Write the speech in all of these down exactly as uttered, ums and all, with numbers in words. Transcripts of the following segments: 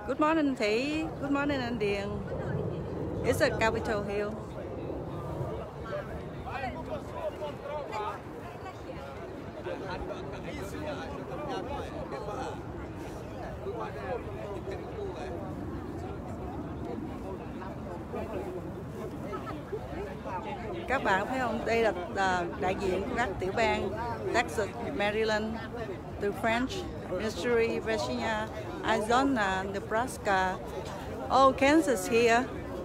Good morning, Thị. Good morning, anh Điền. It's a Capitol Hill. Các bạn thấy không? Đây là uh, đại diện của các tiểu bang Texas, Maryland, từ French, Missouri, Virginia, Arizona, Nebraska. Oh, Kansas here.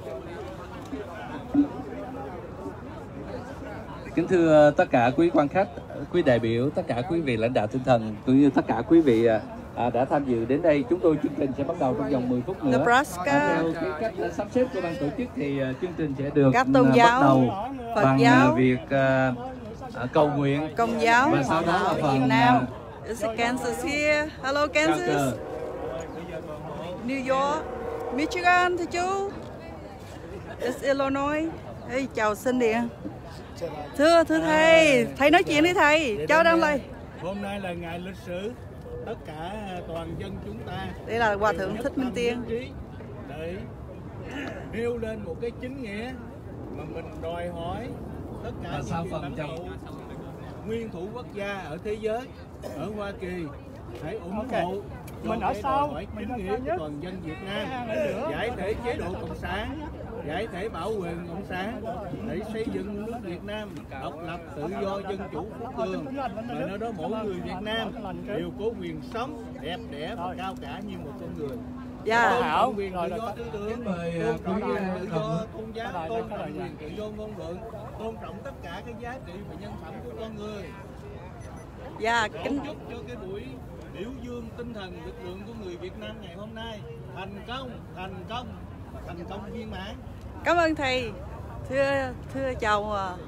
Kính thưa tất cả quý quan khách, quý đại biểu, tất cả quý vị lãnh đạo tinh thần, cũng như tất cả quý vị à, đã tham dự đến đây. Chúng tôi chương trình sẽ bắt đầu trong vòng mười phút nữa. Nebraska. À, theo cái cách sắp xếp của ban tổ chức thì uh, chương trình sẽ được các tôn giáo, bắt đầu Phật bằng giáo, việc uh, uh, cầu nguyện, Công giáo, và sau đó là phần Việt Nam. Uh, It's Kansas here. Hello Kansas. New York, Michigan thưa chú. It's Illinois. Hey, chào xin điện. Thưa thưa thầy, thầy nói chuyện đi thầy. Cháu đang đây. Hôm nay là ngày lịch sử, tất cả toàn dân chúng ta. Đây là Hòa thượng Thích Minh Tiên. Để nêu lên một cái chính nghĩa mà mình đòi hỏi tất cả những vị lãnh tụ nguyên thủ quốc gia ở thế giới, ở Hoa Kỳ hãy ủng okay. hộ mình ở sau hỏi chính nghĩa của toàn dân Việt Nam, giải thể chế độ cộng sản, giải thể bảo quyền cộng sản để xây dựng nước Việt Nam độc lập, tự do, dân chủ, quốc cường, và nơi đó mỗi người Việt Nam đều có quyền sống đẹp đẽ và cao cả như một con người. Dạ. Tôn trọng quyền tự do tư tưởng, tôn trọng quyền tự do tôn giáo, tôn trọng quyền tự do ngôn luận, tôn trọng tất cả các giá trị và nhân phẩm của con người. Dạ, kính chúc cho cái buổi biểu dương tinh thần lực lượng của người Việt Nam ngày hôm nay thành công, thành công và thành công viên mãn. Cảm ơn thầy. Thưa thưa chào.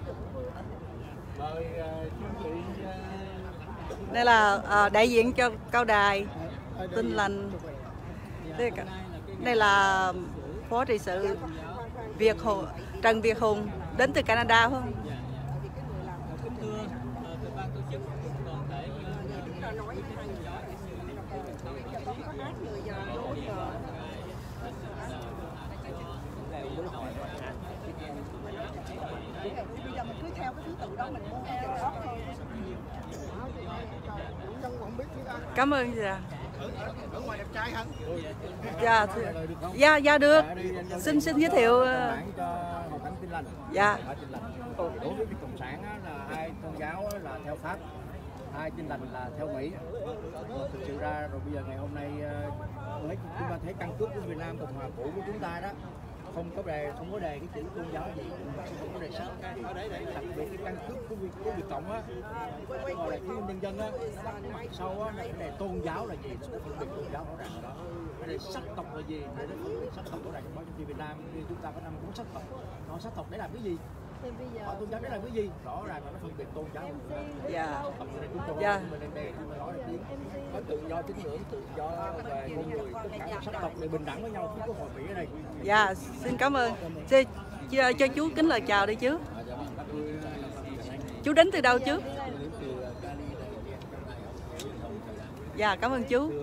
Mời quý vị. Đây là uh, đại diện cho cao đài Tin Lành. Đây, đây là phó trị sự Việt Hùng, Trần Việt Hùng đến từ Canada không? Kính thưa từ ban tổ chức toàn thể bây giờ mình cứ theo cái thứ tự đó mình muốn theo đó thôi. Cảm ơn dạ. Ở ngoài đẹp trai hả? Dạ, dạ, dạ được. Xin xin giới thiệu. Dạ. Đối với cộng sản là hai tôn giáo là theo Pháp, hai Tin Lành là theo Mỹ. Thực sự ra rồi bây giờ ngày hôm nay chúng ta thấy căn cước của Việt Nam Cộng hòa cũ của chúng ta đó không có đề không có đề cái chữ tôn giáo gì, không có đề sách. Đặc biệt cái căn cước của Việt, của Việt Cộng á, gọi là chứng minh nhân dân á, mặt sau á là cái đề tôn giáo là gì, phân biệt tôn giáo rõ ràng đó. Cái đề sắc tộc là gì, để phân biệt sắc tộc rõ ràng. Trong khi Việt Nam như chúng ta có năm cuốn sắc tộc, nói sắc tộc để làm cái gì? Họ tôn giáo để làm cái gì? Rõ ràng là nó phân biệt tôn giáo. Dạ. Dạ. Có tự do tín ngưỡng, tự do về con người, tất cả sắc tộc đều bình đẳng với nhau, không có hội Mỹ ở đây. Dạ, xin cảm ơn. Cho, cho, cho chú kính lời chào đi chứ. Chú đến từ đâu chứ? Dạ, cảm ơn chú.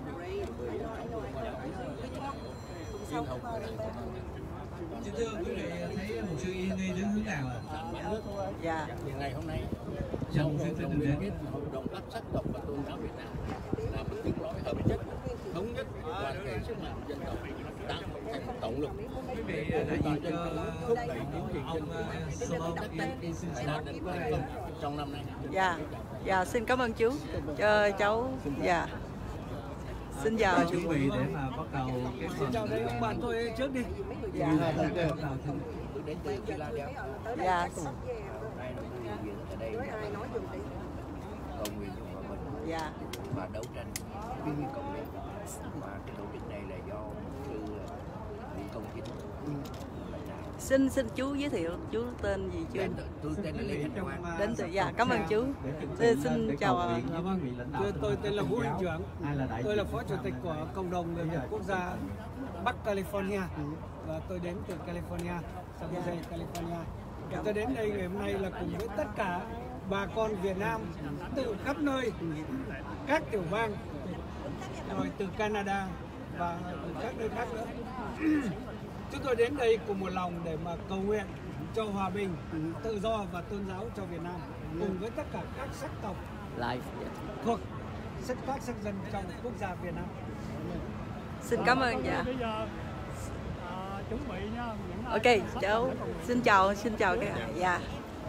Xin thưa quý vị, thấy một sự yên nghi đến hướng nào ạ? Dạ. Ngày hôm nay, sau một sự tình đến hội đồng các sắc tộc và tôn giáo Việt Nam là một tiếng nói hợp nhất, thống nhất và thể sức mạnh dân tộc tạo thành tổng lực. quý vị đại diện cho thúc đẩy tiến trình dân Solon in Cincinnati trong năm nay. Dạ. Dạ, xin cảm ơn chú. Cho cháu. Dạ. Xin chào. chuẩn bị để mà bắt đầu cái phần. chào đây ông bạn tôi trước đi. Dạ. Đến từ Philadelphia. Dạ. Đây là người diện ở đây cầu nguyện cho mình. Dạ. Và đấu tranh phi cộng đồng. Và cái tổ chức này là do sư Nguyễn Công Chính. Xin xin chú giới thiệu chú tên gì chưa? Tôi tên là Lê Thanh Quang. Đến từ dạ, cảm ơn chú. Tôi xin chào. Tôi, tôi tên là Vũ Hình Trưởng. Tôi là phó chủ tịch của cộng đồng người Việt quốc gia Bắc California và tôi đến từ California, San Jose, California. Và tôi đến đây ngày hôm nay là cùng với tất cả bà con Việt Nam từ khắp nơi, các tiểu bang, rồi từ Canada, và các nơi khác nữa. Chúng tôi đến đây cùng một lòng để mà cầu nguyện cho hòa bình, tự do và tôn giáo cho Việt Nam, cùng với tất cả các sắc tộc thuộc sắc các sắc dân trong quốc gia Việt Nam. Xin cảm ơn. Dạ. Bây giờ à, chuẩn bị nha. Ok, cháu xin chào, xin chào các bạn. Dạ.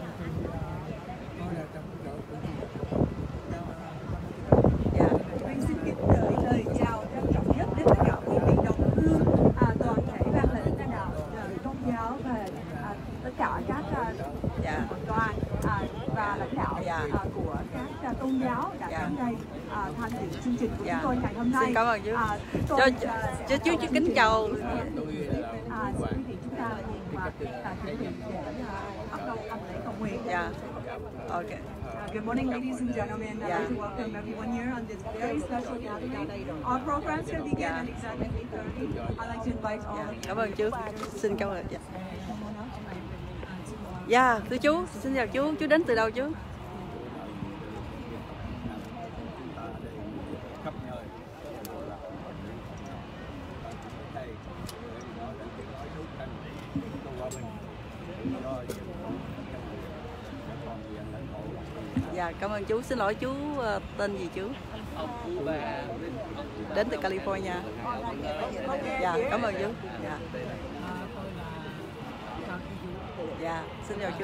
Dạ. Mình xin kính gửi lời chào trân trọng nhất đến tất cả quý vị đồng hương, à, toàn thể ban lãnh đạo tôn giáo và à, tất cả các à, Dạ. đoàn à, và lãnh đạo Dạ. à, của các à, tôn giáo đã Dạ. đến đây à, tham dự chương trình của Dạ. chúng tôi ngày hôm nay. Xin cảm ơn chú. À, Cho, tôi, cho, à, cho chú chú kính chào. À, xin quý vị chúng ta nhìn và à, chuẩn bị để à, bắt đầu âm lễ cầu nguyện. Dạ. Ok. Uh, good morning, ladies and gentlemen. I'd Yeah. like to welcome everyone here on this very special gathering. Our program is going to begin Yeah. at exactly eight thirty. I'd like to invite all Dạ. of you. Cảm ơn chú. Xin cảm ơn. Dạ. Dạ, thưa chú, xin chào chú. Chú đến từ đâu chú? khắp nơi đây Dạ, cảm ơn chú. Xin lỗi chú, uh, tên gì chú? Đến từ California. Dạ, cảm ơn chú. Dạ. Dạ, xin chào chú.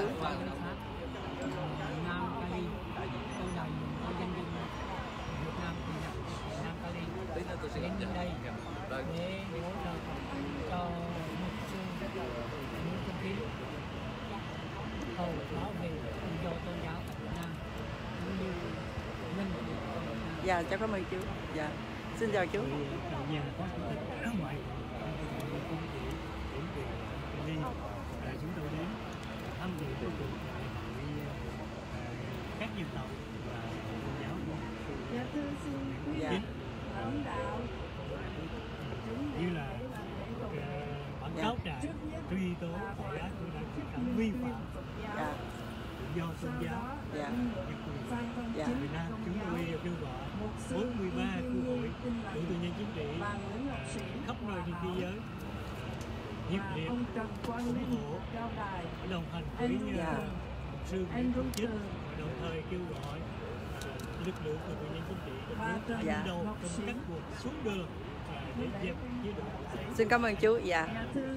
Đến đây để hỗ trợ cho một sư những kinh phí hầu bảo vệ tự do tôn giáo tại Việt Nam cũng như nhân dân Việt Nam. Dạ, cháu cảm ơn chú. Dạ, xin chào chú. Nhà có chủ tịch ở ngoài công ty chính quyền Cali, chúng tôi đến tham dự cái cuộc hội các dân tộc và tôn giáo. Dạ, thưa xin quý Dạ. vị lãnh đạo Như là bản cáo trạng truy tố tội ác của đảng Cộng sản vi phạm Dạ. tự do tôn giáo, Dạ. nhân quyền. Dạ. Việt Nam chúng tôi kêu gọi bốn mươi ba khu hội cựu tù nhân chính trị à, khắp nơi trên thế giới nhiệt liệt ủng hộ đồng hành với Dạ. mục sư Nguyễn Hữu Chích, đồng thời kêu gọi à, lực lượng cựu tù nhân chính trị trong nước phải Dạ. đi đầu trong các cuộc xuống đường à, để dẹp chế độ cộng sản. Xin cảm ơn chú. Dạ.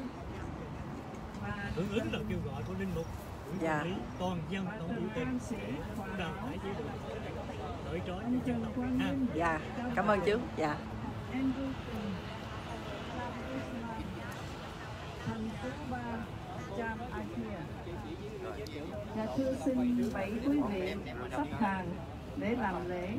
Hưởng ứng là kêu gọi của linh mục Nguyễn Dạ. Văn Lý, toàn dân tổng biểu tình để đào thải chế độ cởi trói những dân tộc Việt Nam. Dạ, cảm ơn chú. Dạ. thành phố Ba Cham Akia. Dạ, thưa xin bảy quý vị sắp hàng để làm lễ.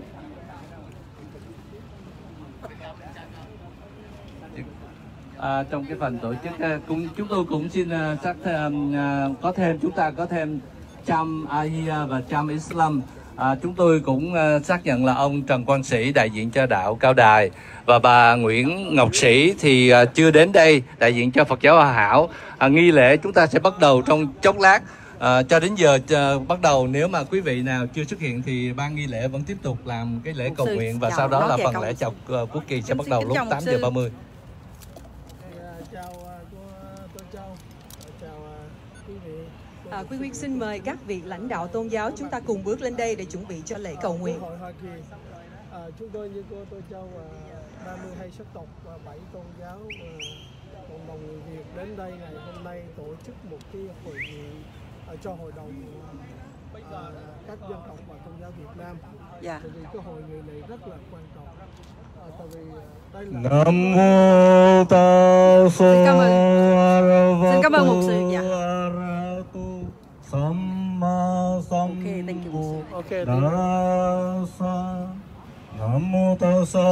À, trong cái phần tổ chức à, cũng chúng tôi cũng xin à, xác thêm à, có thêm chúng ta có thêm Cham Ahia và Cham Islam. À, chúng tôi cũng à, xác nhận là ông Trần Quang Sĩ đại diện cho đạo Cao Đài và bà Nguyễn Ngọc Sĩ thì à, chưa đến đây đại diện cho Phật giáo Hòa Hảo. À, nghi lễ chúng ta sẽ bắt đầu trong chốc lát. À, cho đến giờ chờ, bắt đầu nếu mà quý vị nào chưa xuất hiện thì ban nghi lễ vẫn tiếp tục làm cái lễ cầu nguyện và sau đó là phần lễ chào uh, quốc kỳ sẽ bắt đầu lúc tám giờ ba mươi. Chào cô Tô Châu, chào quý vị. À, Quý vị xin mời các vị lãnh đạo tôn giáo chúng ta cùng bước lên đây để chuẩn bị cho lễ cầu nguyện. Hội Hoa Kỳ, à, chúng tôi như cô Tô Châu và ba mươi hai sắc tộc và bảy tôn giáo và cộng đồng người Việt đến đây ngày hôm nay tổ chức một cái hội nghị à, cho hội đồng à, các dân tộc và tôn giáo Việt Nam. Dạ. Tại vì cái hội nghị này rất là quan trọng. À, tại vì đây là Nam mô Tát Xin cảm ơn. Sa Xin cảm ơn mục sư. Dạ. Samma Okay, thank you, mục sư. ok. Sambuddhassa. Nam mô Tát Sa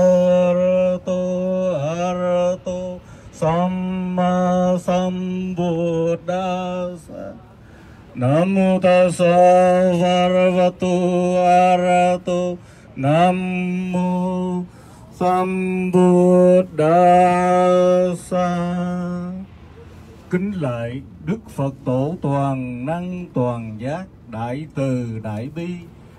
Arahato Samma Sambuddhassa. Nam mô Tát Sa Bhagavato Arahato Nam mô Sambuddhassa. Kính lạy Đức Phật Tổ toàn năng toàn giác, đại từ đại bi,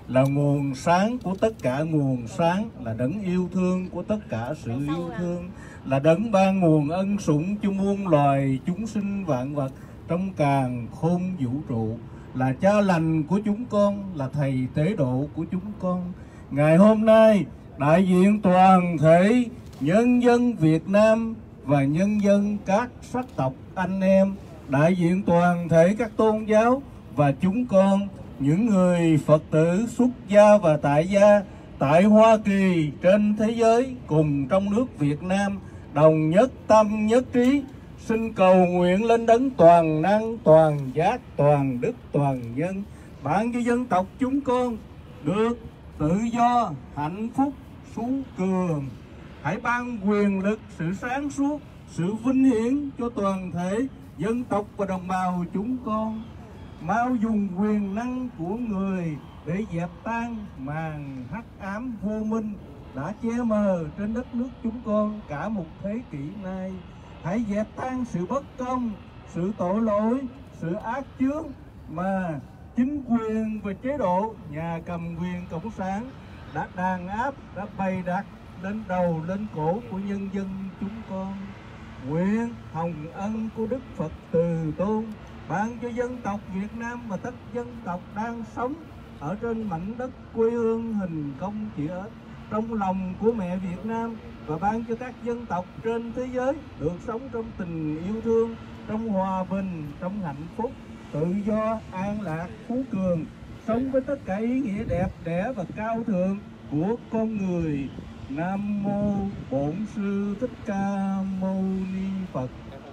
là nguồn sáng của tất cả nguồn sáng, là đấng yêu thương của tất cả sự yêu thương, là đấng ban nguồn ân sủng cho muôn loài chúng sinh vạn vật trong càn khôn vũ trụ, là cha lành của chúng con, là thầy tế độ của chúng con. Ngày hôm nay, đại diện toàn thể nhân dân Việt Nam và nhân dân các sắc tộc anh em, đại diện toàn thể các tôn giáo và chúng con, những người Phật tử xuất gia và tại gia tại Hoa Kỳ, trên thế giới cùng trong nước Việt Nam đồng nhất tâm nhất trí, xin cầu nguyện lên đấng toàn năng, toàn giác, toàn đức, toàn nhân, ban cho dân tộc chúng con được tự do, hạnh phúc, phú cường. Hãy ban quyền lực, sự sáng suốt, sự vinh hiển cho toàn thể dân tộc và đồng bào chúng con. Mau dùng quyền năng của người để dẹp tan màn hắc ám vô minh đã che mờ trên đất nước chúng con cả một thế kỷ nay. Hãy dẹp tan sự bất công, sự tội lỗi, sự ác chướng mà chính quyền và chế độ nhà cầm quyền cộng sản đã đàn áp, đã bày đặt lên đầu lên cổ của nhân dân chúng con. Nguyện hồng ân của Đức Phật Từ Tôn ban cho dân tộc Việt Nam và tất dân tộc đang sống ở trên mảnh đất quê hương hình công chữ ếch trong lòng của mẹ Việt Nam, và ban cho các dân tộc trên thế giới được sống trong tình yêu thương, trong hòa bình, trong hạnh phúc, tự do, an lạc, phú cường, sống với tất cả ý nghĩa đẹp đẽ và cao thượng của con người. Nam mô Bổn Sư Thích Ca Mâu Ni Phật.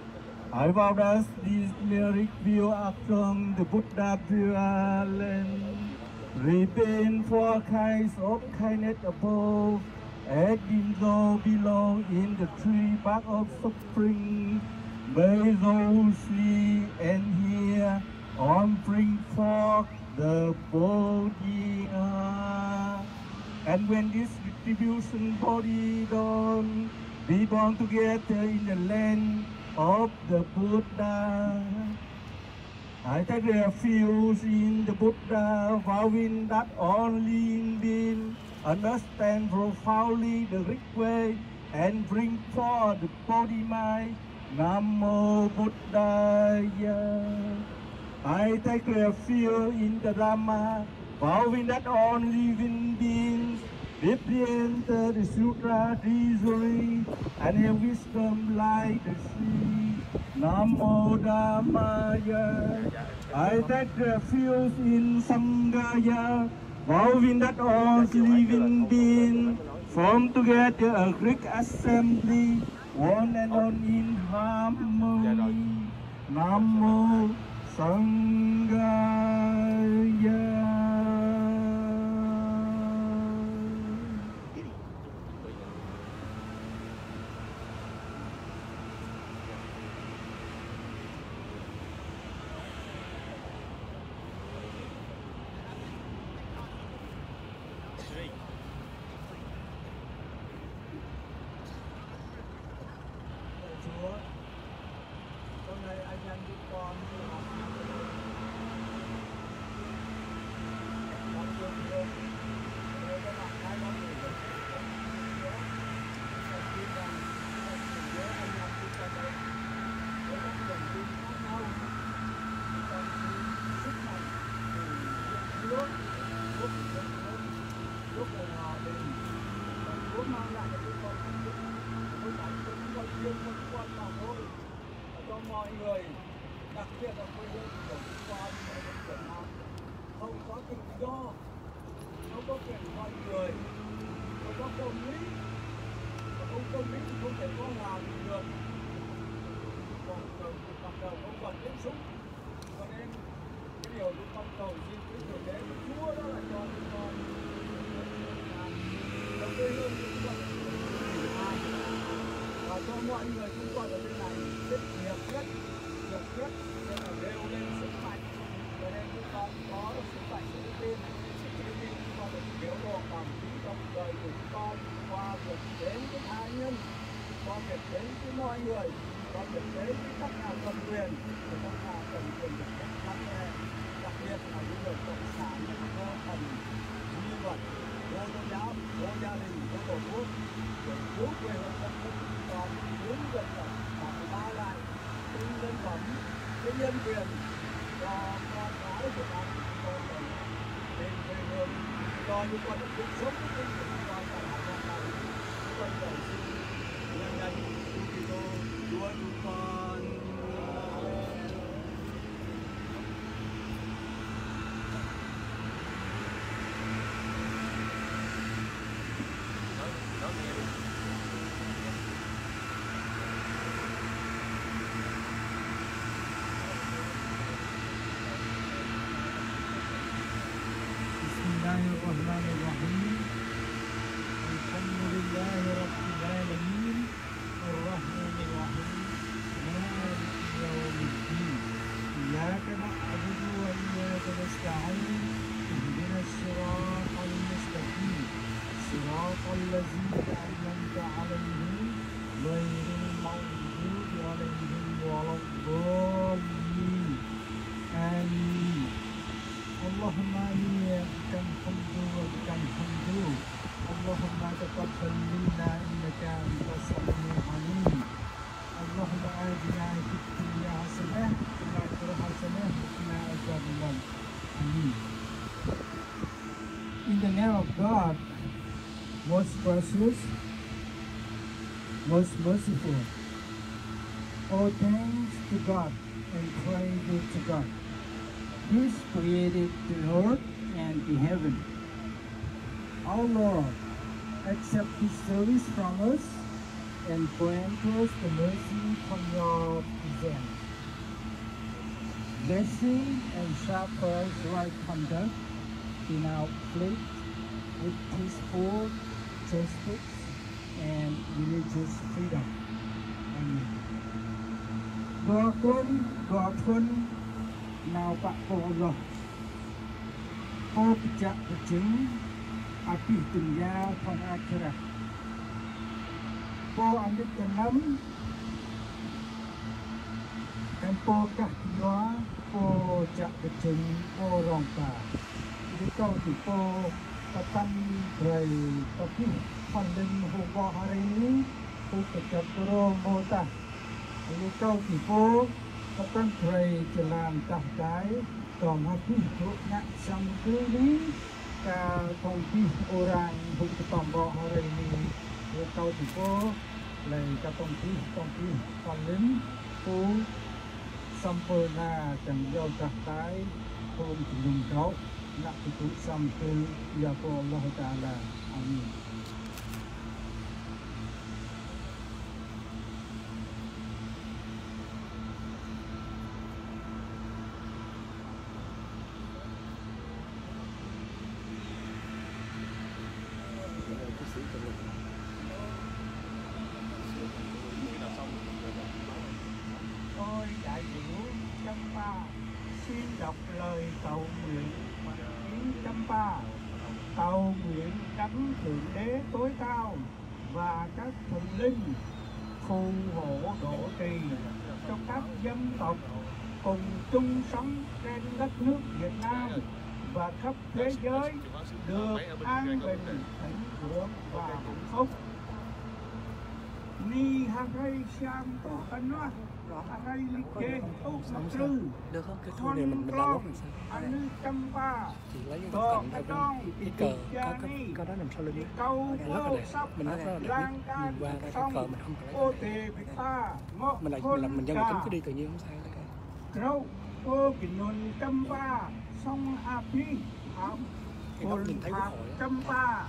I vow that this lyric will affirm the Buddha prevalent, repent for kinds of kindness above, as in though below in the tree bark of suffering. May those see and hear on bring forth the Bodhi. And when this distribution body done, be born together in the land of the Buddha. I take refuge in the Buddha, vowing that all living beings understand profoundly the right way and bring forth the body mind. Nam Mô Buddhaya. I take refuge in the Dhamma, vowing that all living beings deeply enter the Sutra easily and have wisdom like the sea. Nam Mô Dhammaya. I take refuge in Sanghaya, vowing that all living beings form together a great assembly, one and all in harmony. Nam Mô Sanghaya. Cho mọi người, đặc biệt là quê hương của chúng con Việt Nam, không có tự do, không có quyền mọi người, không có công lý, và không công lý thì không thể có hòa bình được. Còn bắt đầu không còn tiếng súng, cho nên cái điều chúng con cầu xin quý thượng đế của Chúa đó là cho chúng con trong quê hương chúng con và cho mọi người chúng con ở bên này biết nghiệp nhất, nghiệp nhất nên là đều lên sức mạnh, cho nên chúng con có sức mạnh của tin, cho nên chúng con được biểu lộ cảm tính trong đời của chúng con qua việc đến với tha nhân, qua việc đến với mọi người, qua việc đến với các nhà cầm quyền, và các nhà cầm quyền được các lắng nghe, đặc biệt là những người cộng sản, những vô thần vật, vô tôn giáo, vô gia đình, vô tổ quốc, để cứu quê hương đất nước, còn hướng dân tộc và ba lại cái nhân phẩm, cái nhân quyền cho con cái của ta, con mình trên quê hương, cho những con được sống với tinh thần con tại Hải Phòng này. Con cầu xin nhân danh Kitô Chúa chúng con. Bismillahirrahmanirrahim. Alhamdulillahi rabbil alamin. Arrahmanirrahim. Maliki yaumiddin. Iyyaka na'budu wa iyyaka nasta'in. Ihdinas siratal mustaqim. Siratal ladzina an'amta 'alaihim ghairil maghdubi 'alaihim waladdallin. Amin. Allahumma liyakal hamdu wa lakal hamdu. Allahumma taqabbal minna innaka antas samiul alim. Allahumma atina fid dunya hasanah wa fil akhirati hasanah wa qina adzabannar. Amin. In the name of God, most gracious, most merciful, all thanks to God and praise be to God, who created the earth and the heaven. Our Lord, accept this service from us and grant us the mercy from your presence. Blessing and sharper right conduct in our fleet with peaceful justice and religious freedom. Amen. Doa con, doa con, nào Pak Po Allah, Po pejak pejeng, api dunia dan akhirat. Po ambil kenam, dan Po kah dua, Po jak pejeng, Po rongka. Jadi kau tu Po katan berai, tapi pandang hukum hari ini, Po pejak turun mota. Jadi kau tu Po katan berai jalan tahtai, còn hati thuộc nak sampai ni, ka tongpi orang hukum tambah hari ini, kau tu Po, lai ka tongpi tongpi paling Po sempurna dan jauh tahtai, Po menjunjung kau nak itu sampai ya Allah Taala. Amin. Tôi đại biểu Champa xin đọc lời cầu nguyện tiếng Champa, cầu nguyện đấng thượng đế tối cao và các thần linh phù hộ độ trì cho các dân tộc cùng chung sống trên đất nước Việt Nam và khắp thế giới được an bình, thịnh vượng và hạnh phúc. Ni hagai siam tổ cân nó, hagai like tốt mặc sư, con con, anh Champa, tổ cái con, cờ có cái có đó nằm sau lưng câu rất là đẹp, mình rất là đẹp qua cái cờ mình không có lấy mình lại mình làm mình dân mình tính cứ đi tự nhiên không sao đấy. Rau cô kỷ nôn Champa song api ám hồn hạt Champa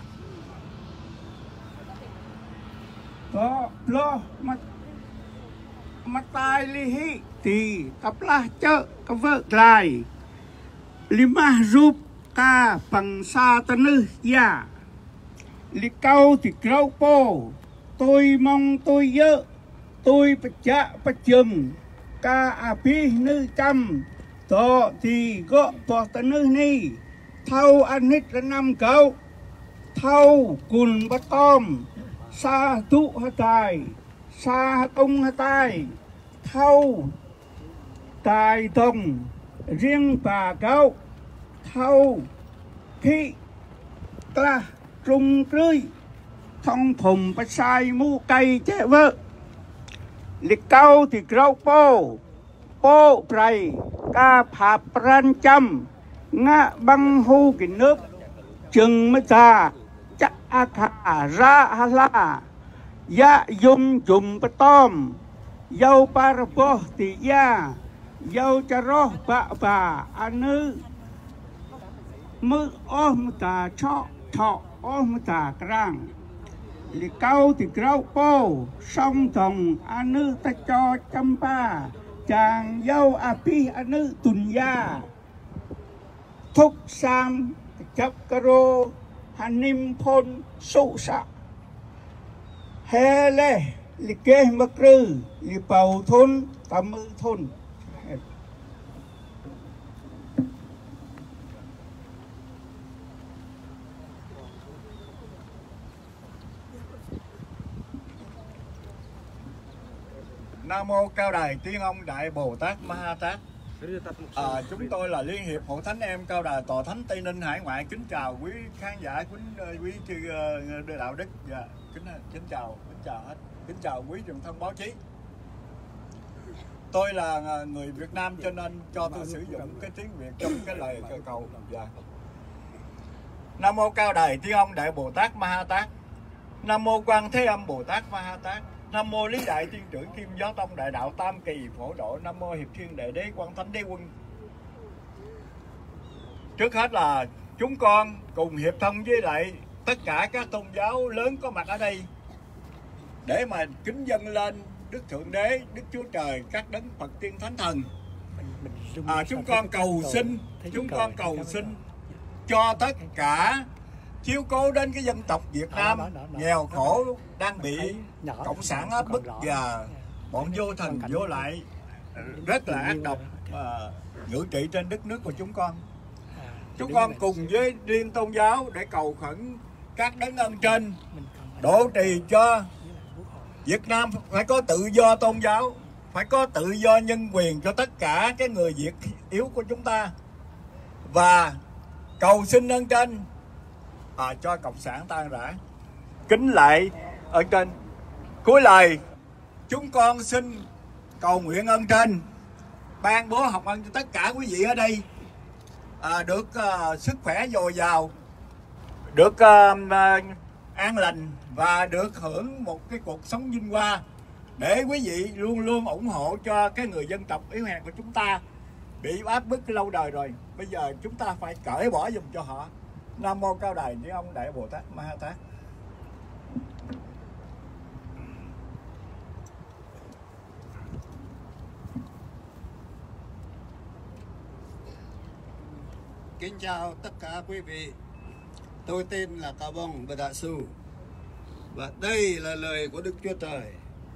có lo mặt mặt tai lihi thì taplah chợ có vợ lại lima rup ka bằng sa tanu ya li câu thì câu po tôi mong tôi dơ tôi pecah pecem ka api nữ trăm to thì gõ bỏ tanu ni thâu anit là năm câu thâu cùn bắt tom sa tụ hà tài sa công hà tài thâu tài tông riêng bà câu thâu thị กล้าตรุมกรื้ยท่องผมประชายมูไก่เจ้เวอลิเก้าที่เกล้าโป้โป้ไพรกาผาปรันจำงะบังฮูกินนึกจึงมตาจะอาคาราฮลายะยุมจุมปะต้อมเยาปารบติยาเยาจะรอบะบาอันนึมืออ้อมตาชอทออ้อมตากลางลิเก้าติเกล้าโป้ซ่องทองอันนึตะจอจำปาจางเยาอาพีอันนึตุนยาทุกสามจับกระโรหันนิมพลสุสะเฮเลลิเกมกรือลิเป่าทุนตำมือทุน Nam mô Cao Đài Tiên Ông Đại Bồ Tát Ma Ha Tát. À, chúng tôi là Liên hiệp Hội Thánh Em Cao Đài Tòa Thánh Tây Ninh Hải Ngoại, kính chào quý khán giả, quý quý chư uh, đạo đức, dạ, kính kính chào, kính chào hết, kính chào quý truyền thông báo chí. Tôi là người Việt Nam cho nên cho tôi sử dụng cái tiếng Việt trong cái lời cầu. Dạ. Nam mô Cao Đài Tiên Ông Đại Bồ Tát Ma Ha Tát. Nam mô Quan Thế Âm Bồ Tát Ma Ha Tát. Nam mô Lý Đại Tiên Trưởng Kim Gió Tông Đại Đạo Tam Kỳ Phổ Độ. Nam mô Hiệp Thiên Đại Đế Quan Thánh Đế Quân. Trước hết là chúng con cùng hiệp thông với lại tất cả các tôn giáo lớn có mặt ở đây để mà kính dâng lên Đức Thượng Đế, Đức Chúa Trời, các đấng Phật Tiên Thánh Thần. À, chúng con cầu xin, chúng con cầu xin cho tất cả chiếu cố đến cái dân tộc Việt Nam nghèo khổ đang bị cộng sản áp bức và bọn vô thần vô lại rất là ác độc à, ngự trị trên đất nước của chúng con. Chúng con cùng với riêng tôn giáo để cầu khẩn các đấng ân trên độ trì cho Việt Nam phải có tự do tôn giáo, phải có tự do nhân quyền cho tất cả cái người Việt yếu của chúng ta, và cầu xin ân trên à, cho cộng sản tan rã. Kính lại ở trên cuối lời, chúng con xin cầu nguyện ân trên ban bố học ân cho tất cả quý vị ở đây à, được uh, sức khỏe dồi dào, được uh, uh, an lành và được hưởng một cái cuộc sống vinh hoa, để quý vị luôn luôn ủng hộ cho cái người dân tộc yếu hèn của chúng ta bị áp bức lâu đời rồi. Bây giờ chúng ta phải cởi bỏ giùm cho họ. Nam mô Cao Đài Tiên Ông Đại Bồ Tát Ma Ha Tát. Kính chào tất cả quý vị. Tôi tên là Cao Bông Bà Đạ Su, và đây là lời của Đức Chúa Trời.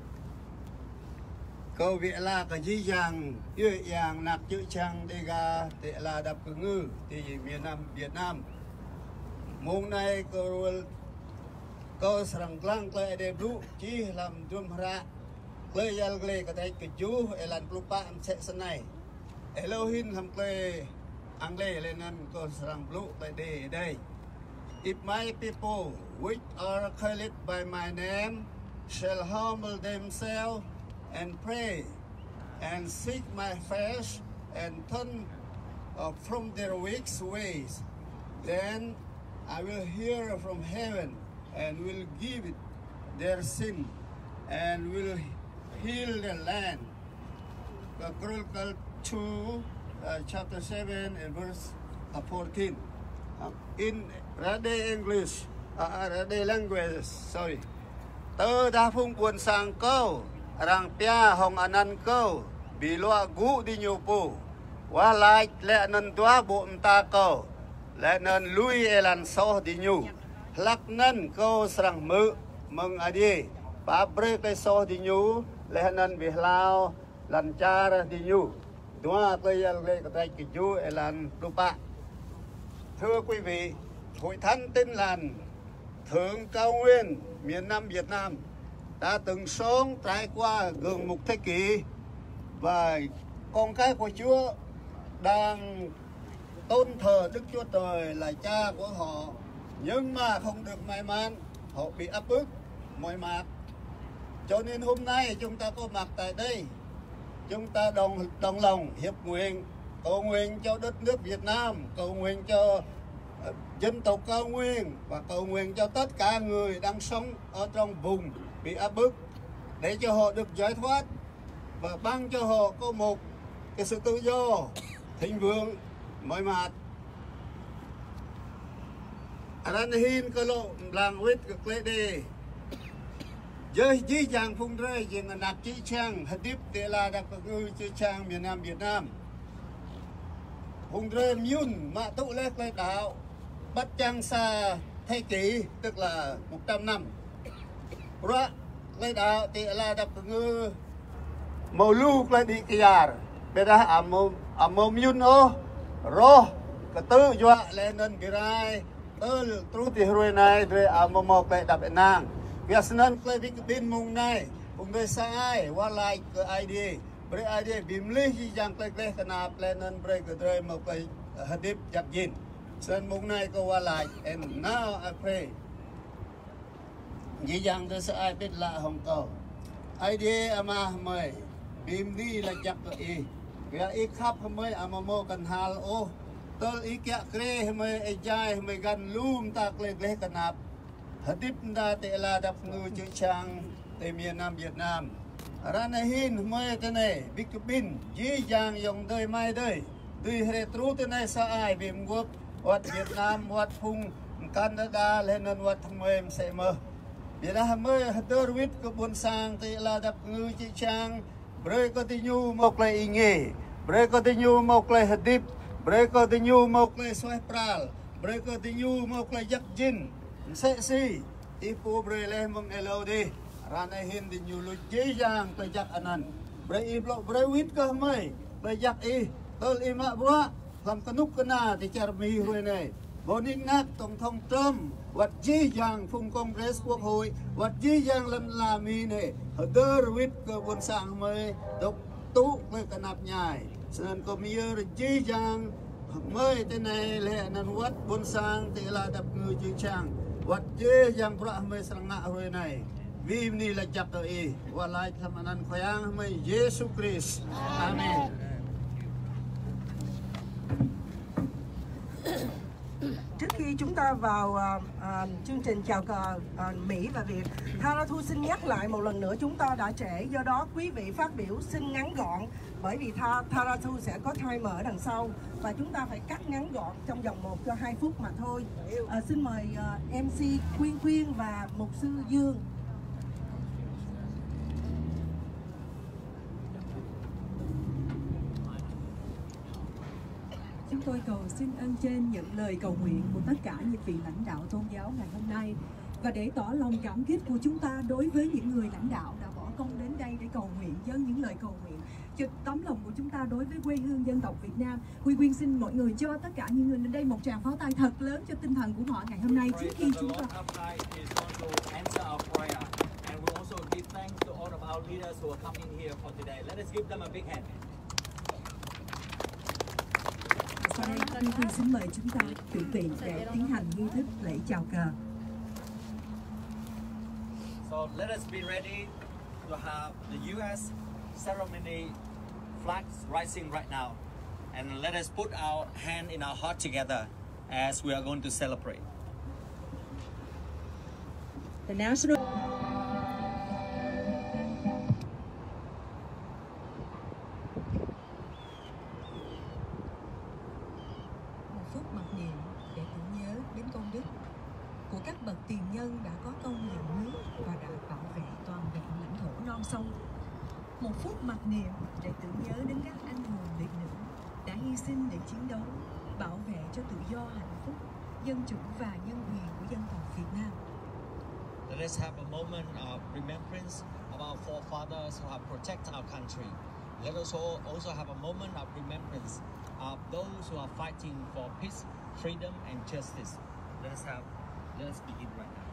Câu vị là cả dĩ dàng yêu yang nạc chữ trang đề ga tệ là đập cử ngư thì Việt Nam Việt Nam mong nay câu câu sẵn lăng cây đẹp đủ chỉ làm dùm ra cây yal cây cái tay cái chú elan plupa am sẽ sân này Elohim làm cây ang lê lên ăn câu sẵn blue tại đây đây. If my people which are called by my name shall humble themselves and pray and seek my face and turn uh, from their wicked ways, then I will hear from heaven and will give it their sin and will heal the land. The Chronicle two, uh, chapter seven and verse uh, fourteen. Uh, in Rade English, uh, Rade language, sorry. Tơ đa phung buồn sang câu rang pia hong anan câu bị loa gu đi nhiều pu wa lại lệ nên tua bộ ta câu lệ nên lui elan so đi nhiều lắc nên câu sang mự mừng ở đi ba bre cái so đi nhiều lệ nên bị lao lần cha ra đi nhiều tua cái lệ cái tay cái chú elan lupa. Thưa quý vị, Hội Thánh Tin Lành Thượng Cao Nguyên miền Nam Việt Nam đã từng sống trải qua gần một thế kỷ, và con cái của Chúa đang tôn thờ Đức Chúa Trời là cha của họ nhưng mà không được may mắn, họ bị áp bức, mọi mặt. Cho nên hôm nay chúng ta có mặt tại đây, chúng ta đồng đồng lòng hiệp nguyện cầu nguyện cho đất nước Việt Nam, cầu nguyện cho dân tộc Cao Nguyên và cầu nguyện cho tất cả người đang sống ở trong vùng bị áp bức để cho họ được giải thoát và ban cho họ có một cái sự tự do, thịnh vượng mọi mặt. Arahin kalau langwit ke klede. Jadi ji jang phung rơi jeng anak chi chang hadip tela da ngư chi chang miền Nam Việt Nam. Phung rơi myun mà tụ lê klê đạo bắt chang xa thế kỷ tức là một trăm năm. Ra klê đạo tela da ngư mau lu klê đi kiar. Beda amo amo myun o roh ketu jua lenen gerai. Tơ tru ti hruai nai dre amo mo klê đạp nang. Biasanya klay di kebin mung nai, umbe sai, walai ke I D, bre I D bimlih jang klay klay kena planan bre kedrai mau klay hadip jak jin. Sen mung nai ke walai, and now I pray. Jang tu sai bit la hong kau. I D amah mai, bimli la jak ke i. Kaya ikhap mai amamo kan hal oh, tol ikya kre mai ejai mai gan lum ta klay klay kena. Hadip da tela đập ngư chữ trang tại miền Nam Việt Nam. Ranahin mới thế này, big bin, dí dàng dòng đời mai đời. Tuy hệ trú thế này sa ai bìm quốc, wat Việt Nam, wat phung Canada lên nên wat thằng em sẽ mơ. Vì đã mới đôi vít của buôn sang tela đập ngư chữ trang, bơi có tình nhu một lời ý nghề, bơi có tình nhu một lời hadip, bơi có tình nhu một lời xoay pral, bơi có tình nhu một lời giặc jin. Sẽ si ipu brele mong elodi rana hindi nyulu jang pejak anan bre iblo bre wit ke mai pejak i tol ima bro lam kanuk kena ti charmi hui này boning nak tong thong trom wat ji jang phung congress quốc hội wat ji jang lam la mi này der wit ke bon sang mai dok tu ke kanap nyai sen ko mier ji jang mai te này le nan wat bon sang te la dap ngư ji chang wat je yang pra mai serangak hoi nai vi ni la jak e walai thamanan khoyang mai Yesu Christ amen. Trước khi chúng ta vào uh, uh, chương trình chào cờ uh, Mỹ và Việt, Thara Thu xin nhắc lại một lần nữa chúng ta đã trễ, do đó quý vị phát biểu xin ngắn gọn, bởi vì Tha, Thara Thu sẽ có timer ở đằng sau và chúng ta phải cắt ngắn gọn trong vòng một cho hai phút mà thôi. Uh, xin mời uh, em xê Khuyên Khuyên và Mục sư Dương. Chúng tôi cầu xin ơn trên những lời cầu nguyện của tất cả những vị lãnh đạo tôn giáo ngày hôm nay, và để tỏ lòng cảm kích của chúng ta đối với những người lãnh đạo đã bỏ công đến đây để cầu nguyện, dâng những lời cầu nguyện cho tấm lòng của chúng ta đối với quê hương dân tộc Việt Nam. Huy Quyên xin mọi người cho tất cả những người đến đây một tràng pháo tay thật lớn cho tinh thần của họ ngày hôm nay trước khi chúng ta. Sau đây, Huy Quyên xin mời chúng ta chuẩn bị để tiến hành nghi thức lễ chào cờ. So let us be ready to have the U S ceremony flags rising right now, and let us put our hand in our heart together as we are going to celebrate. The national của các bậc tiền nhân đã có công dựng nước và đã bảo vệ toàn vẹn lãnh thổ non sông. Một phút mặc niệm để tưởng nhớ đến các anh hùng liệt nữ đã hy sinh để chiến đấu, bảo vệ cho tự do, hạnh phúc, dân chủ và nhân quyền của dân tộc Việt Nam. Let us have a moment of remembrance of our forefathers who have protected our country. Let us also have a moment of remembrance of those who are fighting for peace, freedom and justice. Let us have Let us begin right now.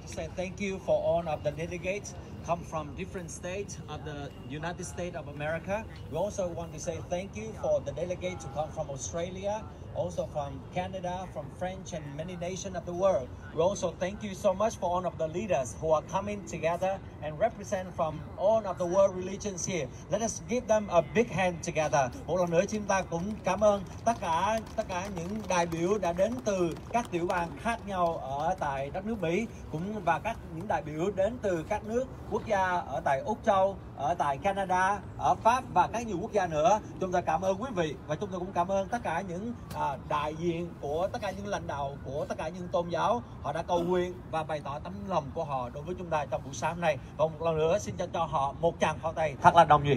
to say thank you for all of the delegates come from different states of the United States of America. We also want to say thank you for the delegates who come from Australia, also from Canada, from French and many nations of the world. We also thank you so much for all of the leaders who are coming together and represent from all of the world religions here. Let us give them a big hand together. Một lần nữa chúng ta cũng cảm ơn tất cả tất cả những đại biểu đã đến từ các tiểu bang khác nhau ở tại đất nước Mỹ, cũng và các những đại biểu đến từ các nước quốc gia ở tại Úc Châu, ở tại Canada, ở Pháp và các nhiều quốc gia nữa. Chúng ta cảm ơn quý vị và chúng tôi cũng cảm ơn tất cả những à, đại diện của tất cả những lãnh đạo của tất cả những tôn giáo. Họ đã cầu nguyện và bày tỏ tấm lòng của họ đối với chúng ta trong buổi sáng này. Và một lần nữa xin cho, cho họ một tràng pháo tay thật là nồng nhiệt.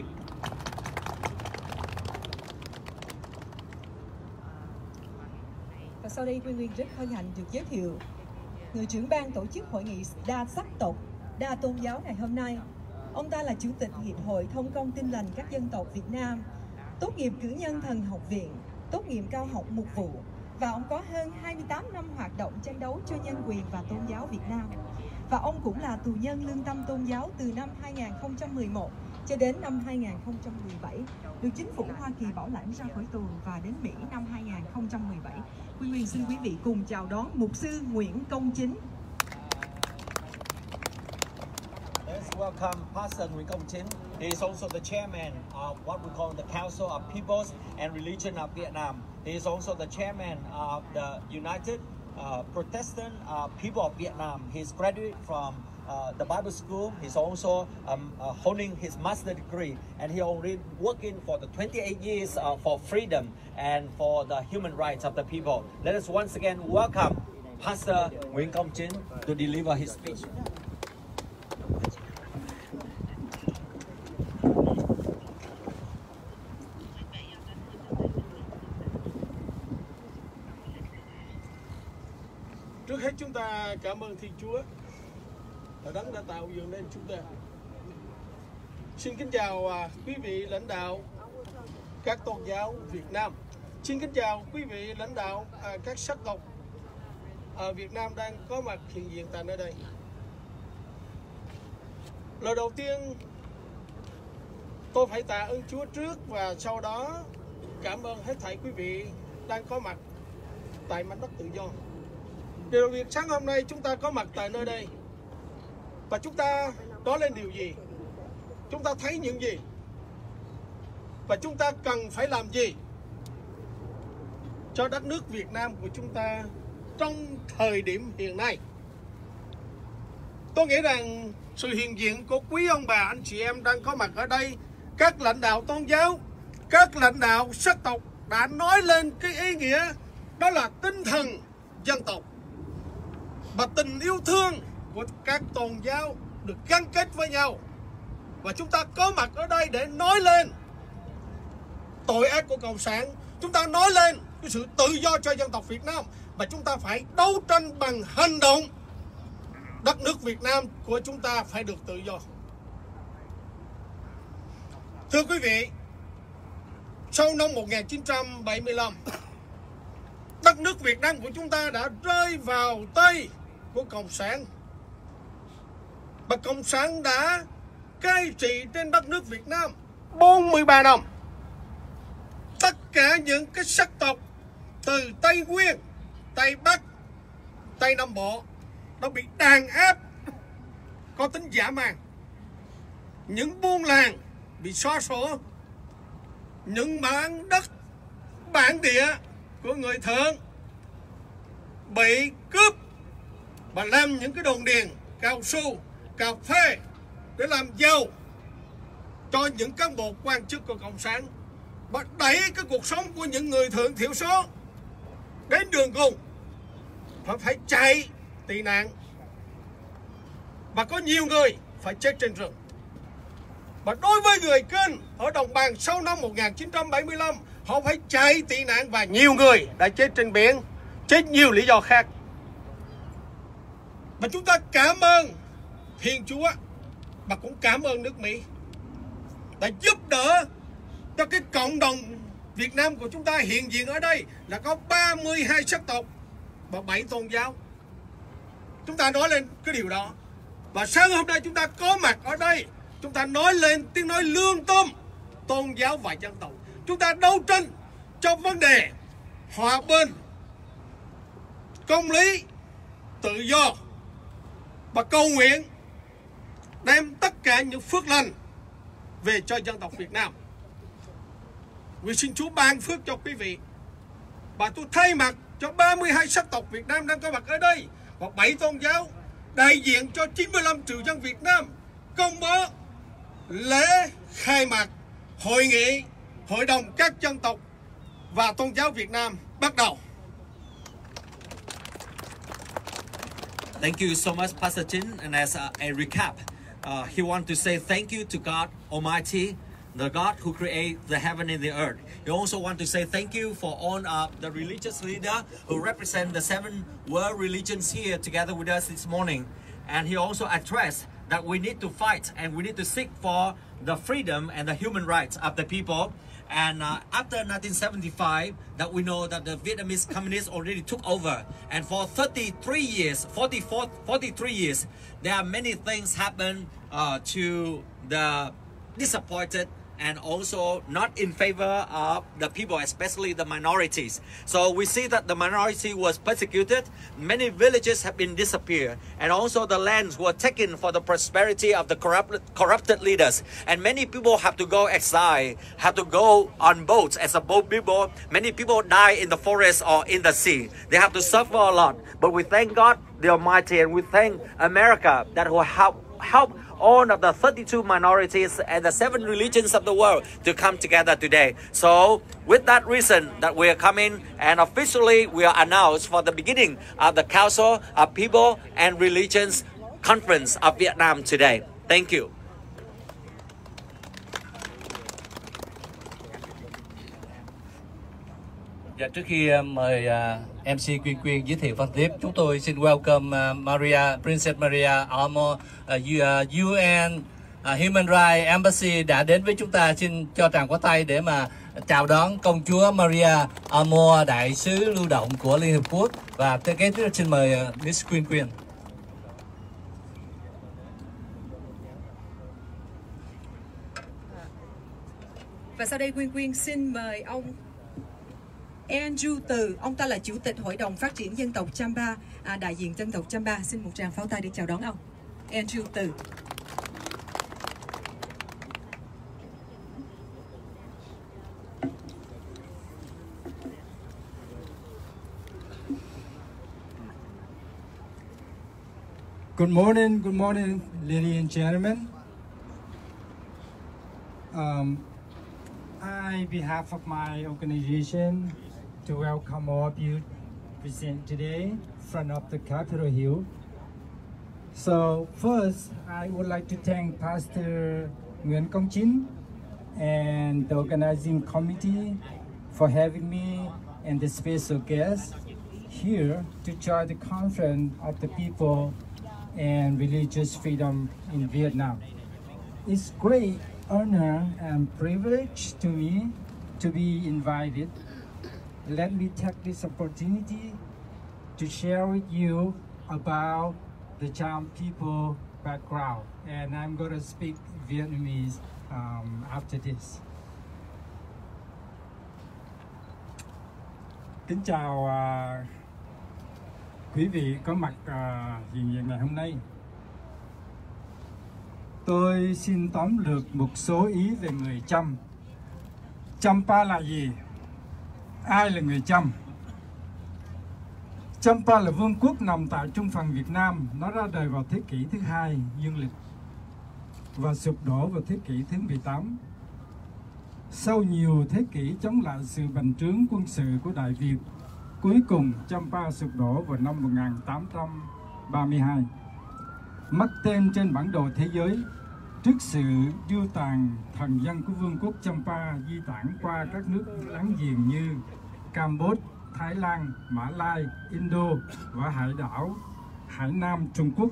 Và sau đây Quyên Quyên rất hân hạnh được giới thiệu người trưởng ban tổ chức hội nghị đa sắc tộc, đa tôn giáo ngày hôm nay. Ông ta là Chủ tịch Hiệp hội Thông công Tin lành các dân tộc Việt Nam, tốt nghiệp cử nhân thần học viện, tốt nghiệp cao học mục vụ, và ông có hơn hai mươi tám năm hoạt động tranh đấu cho nhân quyền và tôn giáo Việt Nam. Và ông cũng là tù nhân lương tâm tôn giáo từ năm hai nghìn không trăm mười một cho đến năm hai nghìn không trăm mười bảy, được chính phủ Hoa Kỳ bảo lãnh ra khỏi tù và đến Mỹ năm hai nghìn không trăm mười bảy. Quyên Quyên xin quý vị cùng chào đón Mục sư Nguyễn Công Chính. Let's welcome Pastor Nguyễn Công Chính. He is also the chairman of what we call the Council of Peoples and Religion of Vietnam. He is also the chairman of the United uh, Protestant uh, People of Vietnam. He is graduate from uh, the Bible School. He's also um, uh, holding his master degree, and he already working for the twenty-eight years uh, for freedom and for the human rights of the people. Let us once again welcome Pastor Nguyễn Công Chính to deliver his speech. Trước hết chúng ta cảm ơn Thiên Chúa là Đấng đã tạo dựng nên chúng ta. Xin kính chào à, quý vị lãnh đạo các tôn giáo Việt Nam. Xin kính chào quý vị lãnh đạo à, các sắc tộc ở Việt Nam đang có mặt hiện diện tại nơi đây. Lời đầu tiên tôi phải tạ ơn Chúa trước và sau đó cảm ơn hết thảy quý vị đang có mặt tại mảnh đất tự do. Điều đặc biệt sáng hôm nay chúng ta có mặt tại nơi đây và chúng ta nói lên điều gì, chúng ta thấy những gì và chúng ta cần phải làm gì cho đất nước Việt Nam của chúng ta trong thời điểm hiện nay. Tôi nghĩ rằng sự hiện diện của quý ông bà anh chị em đang có mặt ở đây, các lãnh đạo tôn giáo, các lãnh đạo sắc tộc đã nói lên cái ý nghĩa đó là tinh thần dân tộc và tình yêu thương của các tôn giáo được gắn kết với nhau. Và chúng ta có mặt ở đây để nói lên tội ác của Cộng sản. Chúng ta nói lên cái sự tự do cho dân tộc Việt Nam. Và chúng ta phải đấu tranh bằng hành động. Đất nước Việt Nam của chúng ta phải được tự do. Thưa quý vị, sau năm một nghìn chín trăm bảy mươi lăm, đất nước Việt Nam của chúng ta đã rơi vào tay của Cộng sản. Và Cộng sản đã cai trị trên đất nước Việt Nam bốn mươi ba năm. Tất cả những cái sắc tộc từ Tây Nguyên, Tây Bắc, Tây Nam Bộ đã bị đàn áp có tính dã man. Những buôn làng bị xóa sổ, những mảnh đất bản địa của người Thượng bị cướp và làm những cái đồn điền cao su, cà phê để làm giàu cho những cán bộ quan chức của Cộng sản và đẩy cái cuộc sống của những người thượng thiểu số đến đường cùng. Họ phải chạy tị nạn và có nhiều người phải chết trên rừng. Và đối với người Kinh ở đồng bằng sau năm một nghìn chín trăm bảy mươi lăm, họ phải chạy tị nạn và nhiều người đã chết trên biển, chết nhiều lý do khác. Và chúng ta cảm ơn Thiên Chúa và cũng cảm ơn nước Mỹ đã giúp đỡ cho cái cộng đồng Việt Nam của chúng ta hiện diện ở đây là có ba mươi hai sắc tộc và bảy tôn giáo. chúng ta nói lên cái điều đó. Và sáng hôm nay chúng ta có mặt ở đây, chúng ta nói lên tiếng nói lương tâm tôn giáo và dân tộc. Chúng ta đấu tranh trong vấn đề hòa bình, công lý, tự do và cầu nguyện đem tất cả những phước lành về cho dân tộc Việt Nam. Vì xin Chúa ban phước cho quý vị. Và tôi thay mặt cho ba mươi hai sắc tộc Việt Nam đang có mặt ở đây và bảy tôn giáo đại diện cho chín mươi lăm triệu dân Việt Nam công bố lễ khai mạc hội nghị Hội đồng các dân tộc và tôn giáo Việt Nam bắt đầu. Thank you so much, Pastor Chin. And as a, a recap, uh, he wants to say thank you to God Almighty, the God who created the heaven and the earth. He also wants to say thank you for all uh, the religious leaders who represent the seven world religions here together with us this morning. And he also addressed that we need to fight and we need to seek for the freedom and the human rights of the people. And uh, after nineteen seventy-five, that we know that the Vietnamese communists already took over. And for thirty-three years, forty-four, forty-three years, there are many things happen uh, to the disappointed and also not in favor of the people, especially the minorities. So we see that the minority was persecuted, many villages have been disappeared, and also the lands were taken for the prosperity of the corrupt, corrupted leaders. And many people have to go exile, have to go on boats as a boat people. Many people die in the forest or in the sea. They have to suffer a lot. But we thank God the Almighty, and we thank America that will help help all of the thirty-two minorities and the seven religions of the world to come together today. So with that reason that we are coming, and officially we are announced for the beginning of the Council of People and Religions Conference of Vietnam today. Thank you. Dạ, trước khi uh, mời uh, em xê Quyên Quyên giới thiệu phần tiếp, chúng tôi xin welcome uh, Maria, Princess Maria Almo, uh, U N uh, Human Rights Embassy đã đến với chúng ta. Xin cho tràng pháo tay để mà chào đón công chúa Maria Almo, đại sứ lưu động của Liên Hợp Quốc. Và kế tiếp xin mời uh, Miss Quyên Quyên. Và sau đây Quyên Quyên xin mời ông Andrew Từ, ông ta là Chủ tịch Hội đồng Phát triển Dân tộc Champa, à, đại diện dân tộc Champa. Xin một tràng pháo tay để chào đón ông Andrew Từ. Good morning, good morning, ladies and gentlemen. Um, I, on behalf of my organization, to welcome all of you present today in front of the Capitol Hill. So first, I would like to thank Pastor Nguyen Công Chin and the organizing committee for having me and the special guests here to join the conference of the people and religious freedom in Vietnam. It's great honor and privilege to me to be invited. Let me take this opportunity to share with you about the Cham people background, and I'm going to speak Vietnamese um, after this. Kính chào uh, quý vị có mặt uh, hiện diện ngày hôm nay. Tôi xin tóm lược một số ý về người Cham. Champa là gì? Ai là người Cham? Champa là vương quốc nằm tại trung phần Việt Nam. Nó ra đời vào thế kỷ thứ hai dương lịch và sụp đổ vào thế kỷ thứ mười tám. Sau nhiều thế kỷ chống lại sự bành trướng quân sự của Đại Việt, cuối cùng Champa sụp đổ vào năm một nghìn tám trăm ba mươi hai. Mất tên trên bản đồ thế giới trước sự điêu tàn thần dân của vương quốc Champa di tản qua các nước láng giềng như Campuchia, Thái Lan, Mã Lai, Indo và hải đảo Hải Nam Trung Quốc.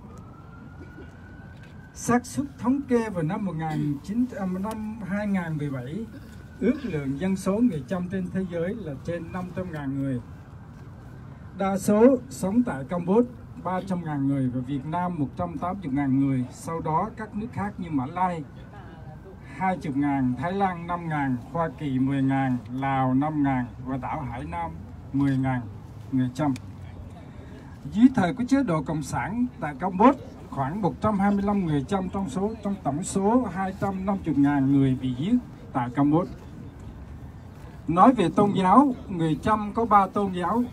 Xác suất thống kê vào năm một nghìn chín trăm năm hai nghìn không trăm mười bảy, ước lượng dân số người Cham trên thế giới là trên năm trăm nghìn người. Đa số sống tại Campuchia, ba trăm nghìn người và Việt Nam một trăm tám mươi nghìn người. Sau đó các nước khác như Mã Lai hai mươi nghìn, Thái Lan năm nghìn, Hoa Kỳ mười nghìn, Lào năm nghìn và đảo Hải Nam mười nghìn người Chăm. Dưới thời của chế độ Cộng sản tại Campuchia, khoảng một trăm hai mươi lăm người Chăm trong số trong tổng số hai trăm năm mươi nghìn người bị giết tại Campuchia. Nói về tôn giáo, người Chăm có ba tôn giáo.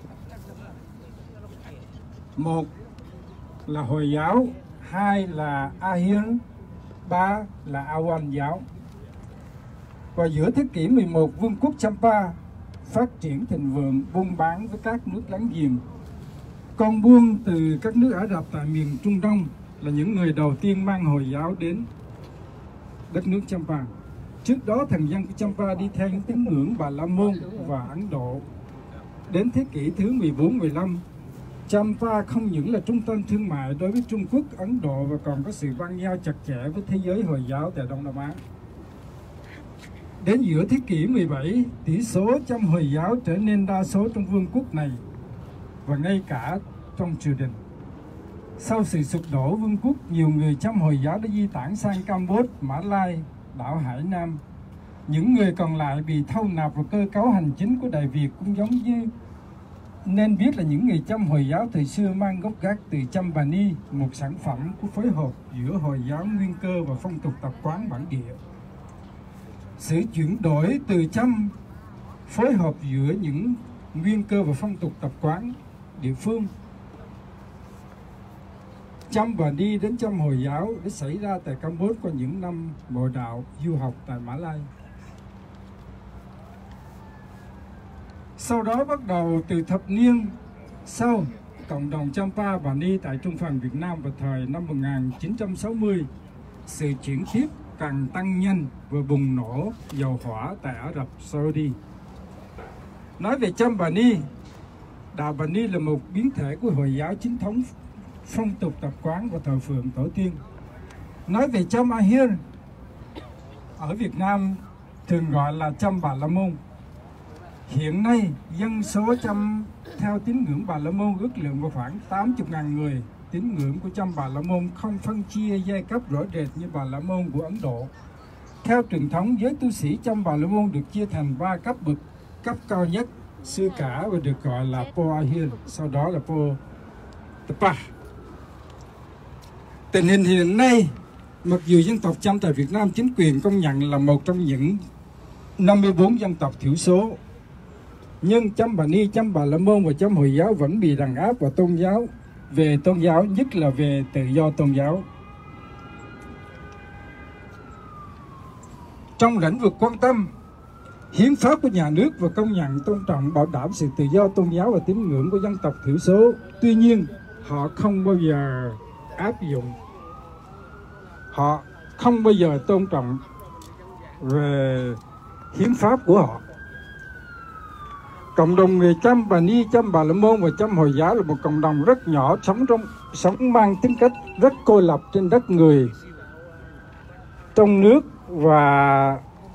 Một là Hồi giáo, hai là Ahir, ba là Awan giáo. Vào giữa thế kỷ mười một, Vương quốc Champa phát triển thịnh vượng buôn bán với các nước láng giềng. Con buôn từ các nước Ả Rập tại miền Trung Đông là những người đầu tiên mang Hồi giáo đến đất nước Champa. Trước đó, thần dân của Champa đi theo những tín ngưỡng Bà La Môn và Ấn Độ. Đến thế kỷ thứ mười bốn mười lăm, Champa không những là trung tâm thương mại đối với Trung Quốc, Ấn Độ và còn có sự băng giao chặt chẽ với thế giới Hồi giáo tại Đông Nam Á. Đến giữa thế kỷ mười bảy, tỷ số Chăm Hồi giáo trở nên đa số trong vương quốc này và ngay cả trong triều đình. Sau sự sụp đổ vương quốc, nhiều người Chăm Hồi giáo đã di tản sang Campuchia, Mã Lai, đảo Hải Nam. Những người còn lại bị thâu nạp vào cơ cấu hành chính của Đại Việt cũng giống như nên biết là những người Chăm Hồi giáo thời xưa mang gốc gác từ Chăm Bà Ni, một sản phẩm của phối hợp giữa Hồi giáo nguyên cơ và phong tục tập quán bản địa. Sự chuyển đổi từ Chăm phối hợp giữa những nguyên cơ và phong tục tập quán địa phương Chăm Bà Ni đến Chăm Hồi giáo đã xảy ra tại Campuchia qua những năm Mộ Đạo du học tại Mã Lai. Sau đó bắt đầu từ thập niên sau, cộng đồng Champa Bà Ni tại Trung phần Việt Nam vào thời năm một nghìn chín trăm sáu mươi, sự chuyển tiếp càng tăng nhanh và bùng nổ dầu hỏa tại Ả Rập Saudi. Nói về Chăm Bà Ni, đạo Bà Ni là một biến thể của Hồi giáo chính thống, phong tục tập quán và thờ phượng tổ tiên. Nói về Chăm Ahir, ở Việt Nam thường gọi là Chăm Bà La Môn. Hiện nay, dân số Chăm theo tín ngưỡng Bà La Môn ước lượng vào khoảng tám mươi nghìn người. Tín ngưỡng của Chăm Bà La Môn không phân chia giai cấp rõ rệt như Bà La Môn của Ấn Độ. Theo truyền thống, giới tu sĩ Chăm Bà La Môn được chia thành ba cấp bậc. Cấp cao nhất, sư cả và được gọi là Po Ahir, sau đó là Po Tapa. Tình hình hiện nay, mặc dù dân tộc Chăm tại Việt Nam chính quyền công nhận là một trong những năm mươi tư dân tộc thiểu số, nhưng Chăm Bà Ni, Chăm Bà La Môn và Chăm Hồi giáo vẫn bị đàn áp vào tôn giáo, về tôn giáo, nhất là về tự do tôn giáo. Trong lĩnh vực quan tâm, hiến pháp của nhà nước và công nhận tôn trọng bảo đảm sự tự do tôn giáo và tín ngưỡng của dân tộc thiểu số. Tuy nhiên, họ không bao giờ áp dụng, họ không bao giờ tôn trọng về hiến pháp của họ. Cộng đồng người Chăm Bà Ni, Chăm Bà La Môn và Chăm Hồi giáo là một cộng đồng rất nhỏ, sống trong sống mang tính cách rất cô lập trên đất người trong nước và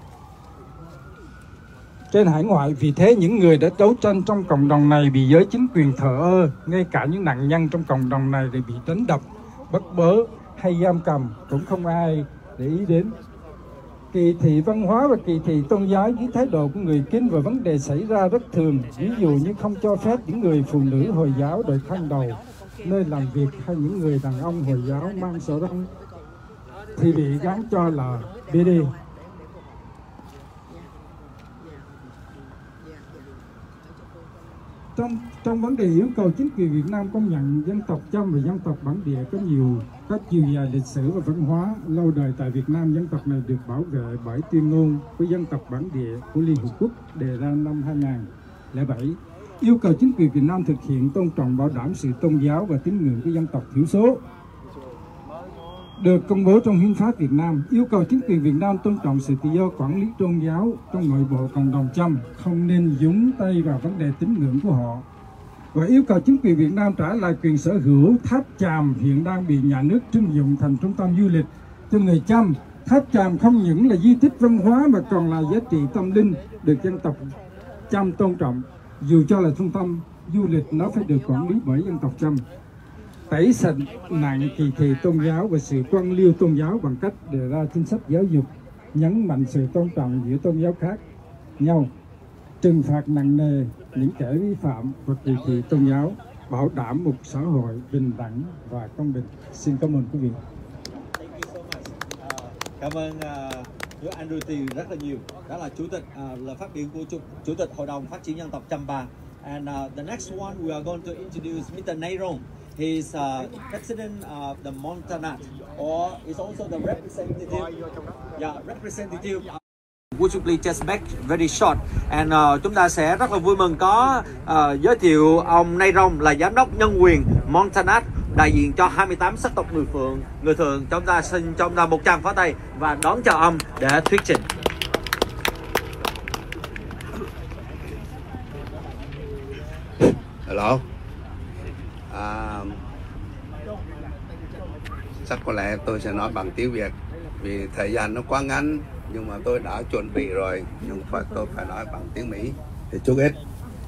trên hải ngoại. Vì thế, những người đã đấu tranh trong cộng đồng này bị giới chính quyền thờ ơ, ngay cả những nạn nhân trong cộng đồng này đều bị đánh đập, bắt bớ hay giam cầm cũng không ai để ý đến. Kỳ thị văn hóa và kỳ thị tôn giáo dưới thái độ của người Kinh và vấn đề xảy ra rất thường, ví dụ như không cho phép những người phụ nữ Hồi giáo đội khăn đầu nơi làm việc hay những người đàn ông Hồi giáo mang sổ răng thì bị gán cho là bê đê. Trong, trong vấn đề yêu cầu chính quyền Việt Nam công nhận dân tộc Chăm và dân tộc bản địa có nhiều các chiều dài lịch sử và văn hóa lâu đời tại Việt Nam, dân tộc này được bảo vệ bởi tuyên ngôn của dân tộc bản địa của Liên Hợp Quốc đề ra năm hai nghìn không trăm lẻ bảy, yêu cầu chính quyền Việt Nam thực hiện tôn trọng bảo đảm sự tôn giáo và tín ngưỡng của dân tộc thiểu số, được công bố trong Hiến pháp Việt Nam, yêu cầu chính quyền Việt Nam tôn trọng sự tự do quản lý tôn giáo trong nội bộ cộng đồng Chăm, không nên nhúng tay vào vấn đề tín ngưỡng của họ, và yêu cầu chính quyền Việt Nam trả lại quyền sở hữu Tháp Chàm hiện đang bị nhà nước trưng dụng thành trung tâm du lịch cho người Chăm. Tháp Chàm không những là di tích văn hóa mà còn là giá trị tâm linh được dân tộc Chăm tôn trọng. Dù cho là trung tâm du lịch, nó phải được quản lý bởi dân tộc Chăm. tẩy sạch nặng kỳ thị tôn giáo và sự quan liêu tôn giáo bằng cách đề ra chính sách giáo dục, nhấn mạnh sự tôn trọng giữa tôn giáo khác nhau, trừng phạt nặng nề những kẻ vi phạm và kỳ thị tôn giáo, bảo đảm một xã hội bình đẳng và công bình. Xin cảm ơn quý vị. Cảm ơn uh, chú Andrew T rất là nhiều. Đó là chủ tịch uh, lời phát biểu của chủ, chủ tịch Hội đồng Phát triển Dân tộc Champa. And uh, the next one we are going to introduce Mister Nairon. He is uh, president of the Montanat, or is also the representative. Yeah, representative. Would you please just back very short? And uh, chúng ta sẽ rất là vui mừng có uh, giới thiệu ông Nairon là giám đốc nhân quyền Montanat, đại diện cho hai mươi tám sắc tộc người Phượng, người Thường. Chúng ta xin cho chúng ta một tràng pháo tay và đón chào ông để thuyết trình. Hello. À, chắc có lẽ tôi sẽ nói bằng tiếng Việt vì thời gian nó quá ngắn, nhưng mà tôi đã chuẩn bị rồi, nhưng phải tôi phải nói bằng tiếng Mỹ thì chút ít.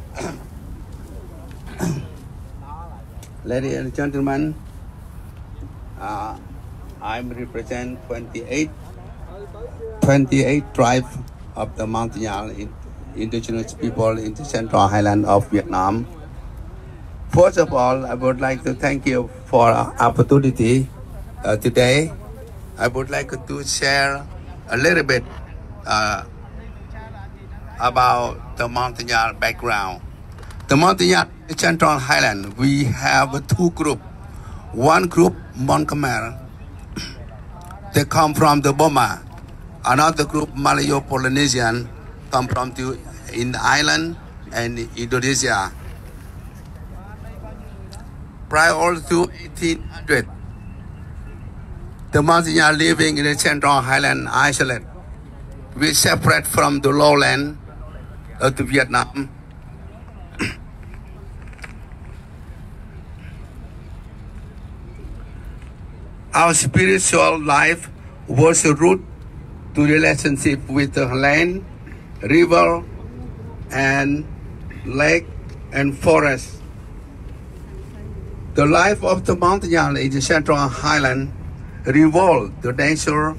Ladies and gentlemen, uh, I represent twenty-eight, twenty-eight tribes of the Montagnard indigenous people in the Central Highland of Vietnam. First of all, I would like to thank you for the opportunity uh, today. I would like to share a little bit uh, about the Montagnard background. The Montagnard Central Highland, we have two groups. One group, Mon Khmer, they come from the Burma. Another group, Malayo-Polynesian, come from the, in the island and Indonesia. Prior to eighteen hundred, the Montagnard living in the Central Highland isolated. We separate from the lowland of the Vietnam. Our spiritual life was rooted to relationship with the land, river, and lake and forest. The life of the Montagnard in the Central Highland revolved the nature,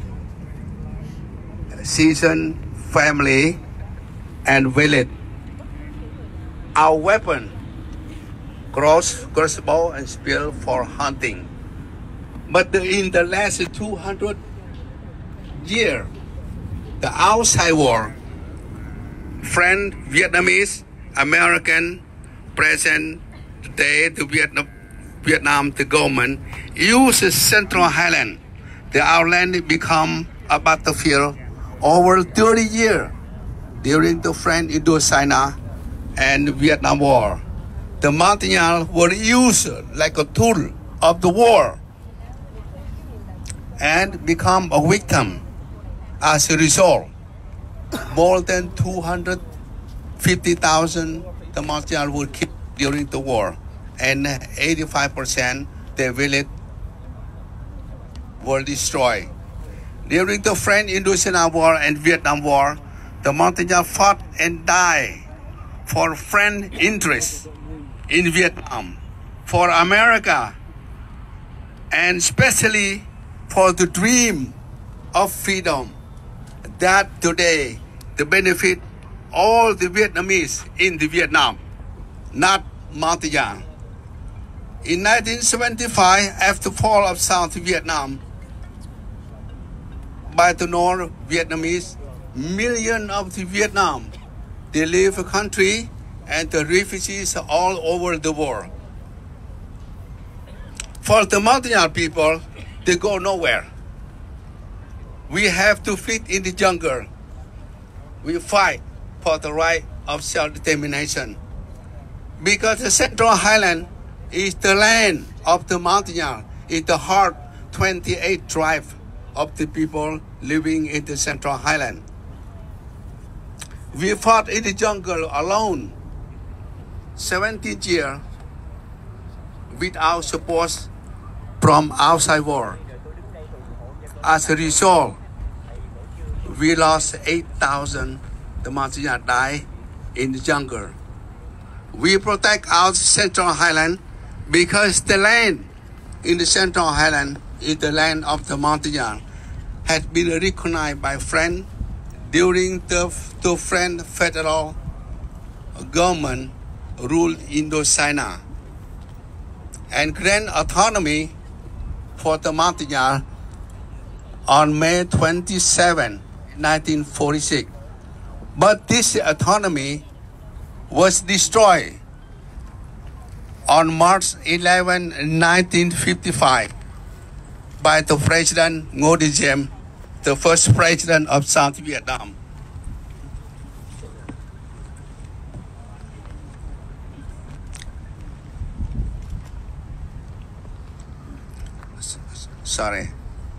season, family, and village. Our weapon, cross, crossbow, and spear for hunting. But the, in the last two hundred years, the outside war, French, Vietnamese, American, present today, the Vietnam, Vietnam, the government, uses Central Highland. The our land become a battlefield over thirty years during the French Indochina and Vietnam War. The Montagnard were used like a tool of the war and become a victim. As a result, more than two hundred fifty thousand the Montagnard were killed during the war, and eighty-five percent their village were destroyed. During the French Indochina War and Vietnam War, the Montagnard fought and died for French interests in Vietnam, for America, and especially for the dream of freedom that today the benefit all the Vietnamese in the Vietnam, not Montagnard. In nineteen seventy-five, after fall of South Vietnam by the North Vietnamese, millions of the Vietnam, they leave the country and the refugees all over the world. For the Montagnard people, they go nowhere. We have to fit in the jungle. We fight for the right of self-determination. Because the Central Highland is the land of the Montagnard, is the heart twenty-eight tribes of the people living in the Central Highland. We fought in the jungle alone seventeen years without support from outside world. As a result, we lost eight thousand. The Montagnard died in the jungle. We protect our Central Highland because the land in the Central Highland is the land of the Montagnard, had been recognized by France during the, the French federal government ruled Indochina and grant autonomy for the Montagnard on May twenty-seventh, nineteen forty-six. But this autonomy was destroyed on March eleventh, nineteen fifty-five by the President Ngo Dinh, the first president of South Vietnam. Sorry.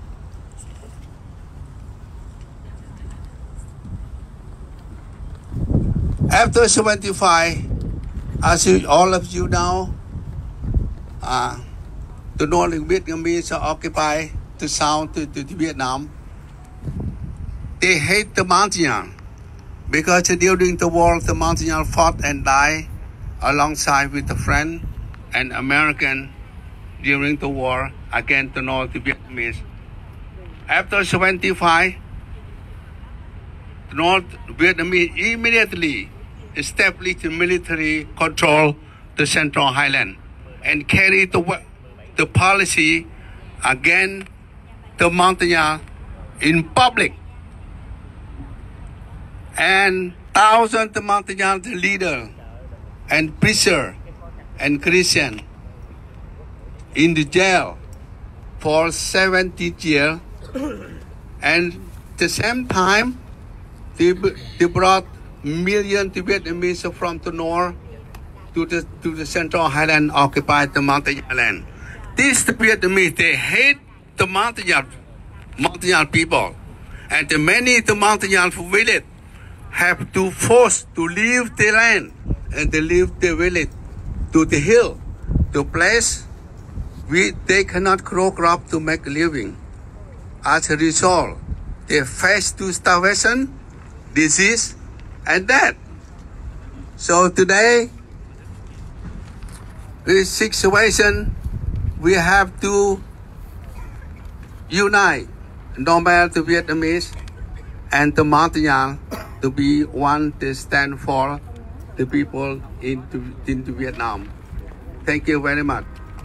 After seventy-five, as you, all of you know, uh, the Northern Vietnamese occupy the south to, to, to Vietnam. They hate the Montagnard because during the war, the Montagnard fought and died alongside with the French and American during the war against the North Vietnamese. After seventy-five, the North Vietnamese immediately established military control the Central Highland and carried the, the policy against the Montagnard in public. And thousands of Montagnard leaders and preachers and Christians in the jail for seventy years, and at the same time they, they brought millions of Vietnamese from the north to the to the Central Highland, occupied the Montagnard land. These Vietnamese, they hate the Montagnard Montagnard people, and the many the Montagnard village have to force to leave the land and they leave the village to the hill, to place we they cannot grow crop to make a living. As a result, they face to starvation, disease, and death. So today, this situation, we have to unite, no matter the Vietnamese and the Montagnard, to be one to stand for the people into, into Vietnam. Thank you very much.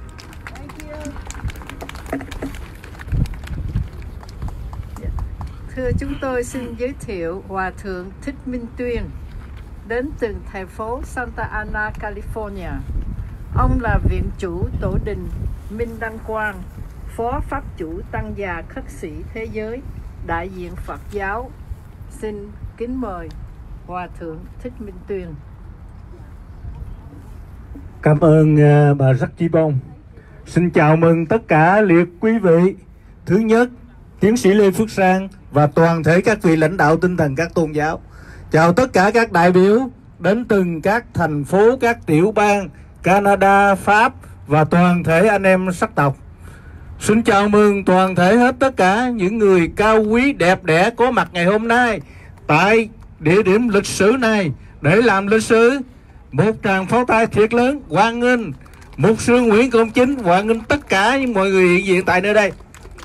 Thưa chúng tôi xin giới thiệu Hòa Thượng Thích Minh Tuyên, đến từ thành phố Santa Ana, California. Ông là viện chủ tổ đình Minh Đăng Quang, phó pháp chủ tăng già khất sĩ thế giới, đại diện Phật giáo. Xin kính mời Hòa Thượng Thích Minh Tuyên. Cảm ơn uh, bà Sắc Chi Bông. Xin chào mừng tất cả liệt quý vị. Thứ nhất, tiến sĩ Lê Phước Sang và toàn thể các vị lãnh đạo tinh thần các tôn giáo. Chào tất cả các đại biểu đến từng các thành phố, các tiểu bang Canada, Pháp và toàn thể anh em sắc tộc. Xin chào mừng toàn thể hết tất cả những người cao quý đẹp đẽ có mặt ngày hôm nay tại địa điểm lịch sử này để làm lịch sử. Một tràng pháo tay thiệt lớn hoan nghênh Mục sư Nguyễn Công Chính, hoan nghênh tất cả những mọi người hiện diện tại nơi đây.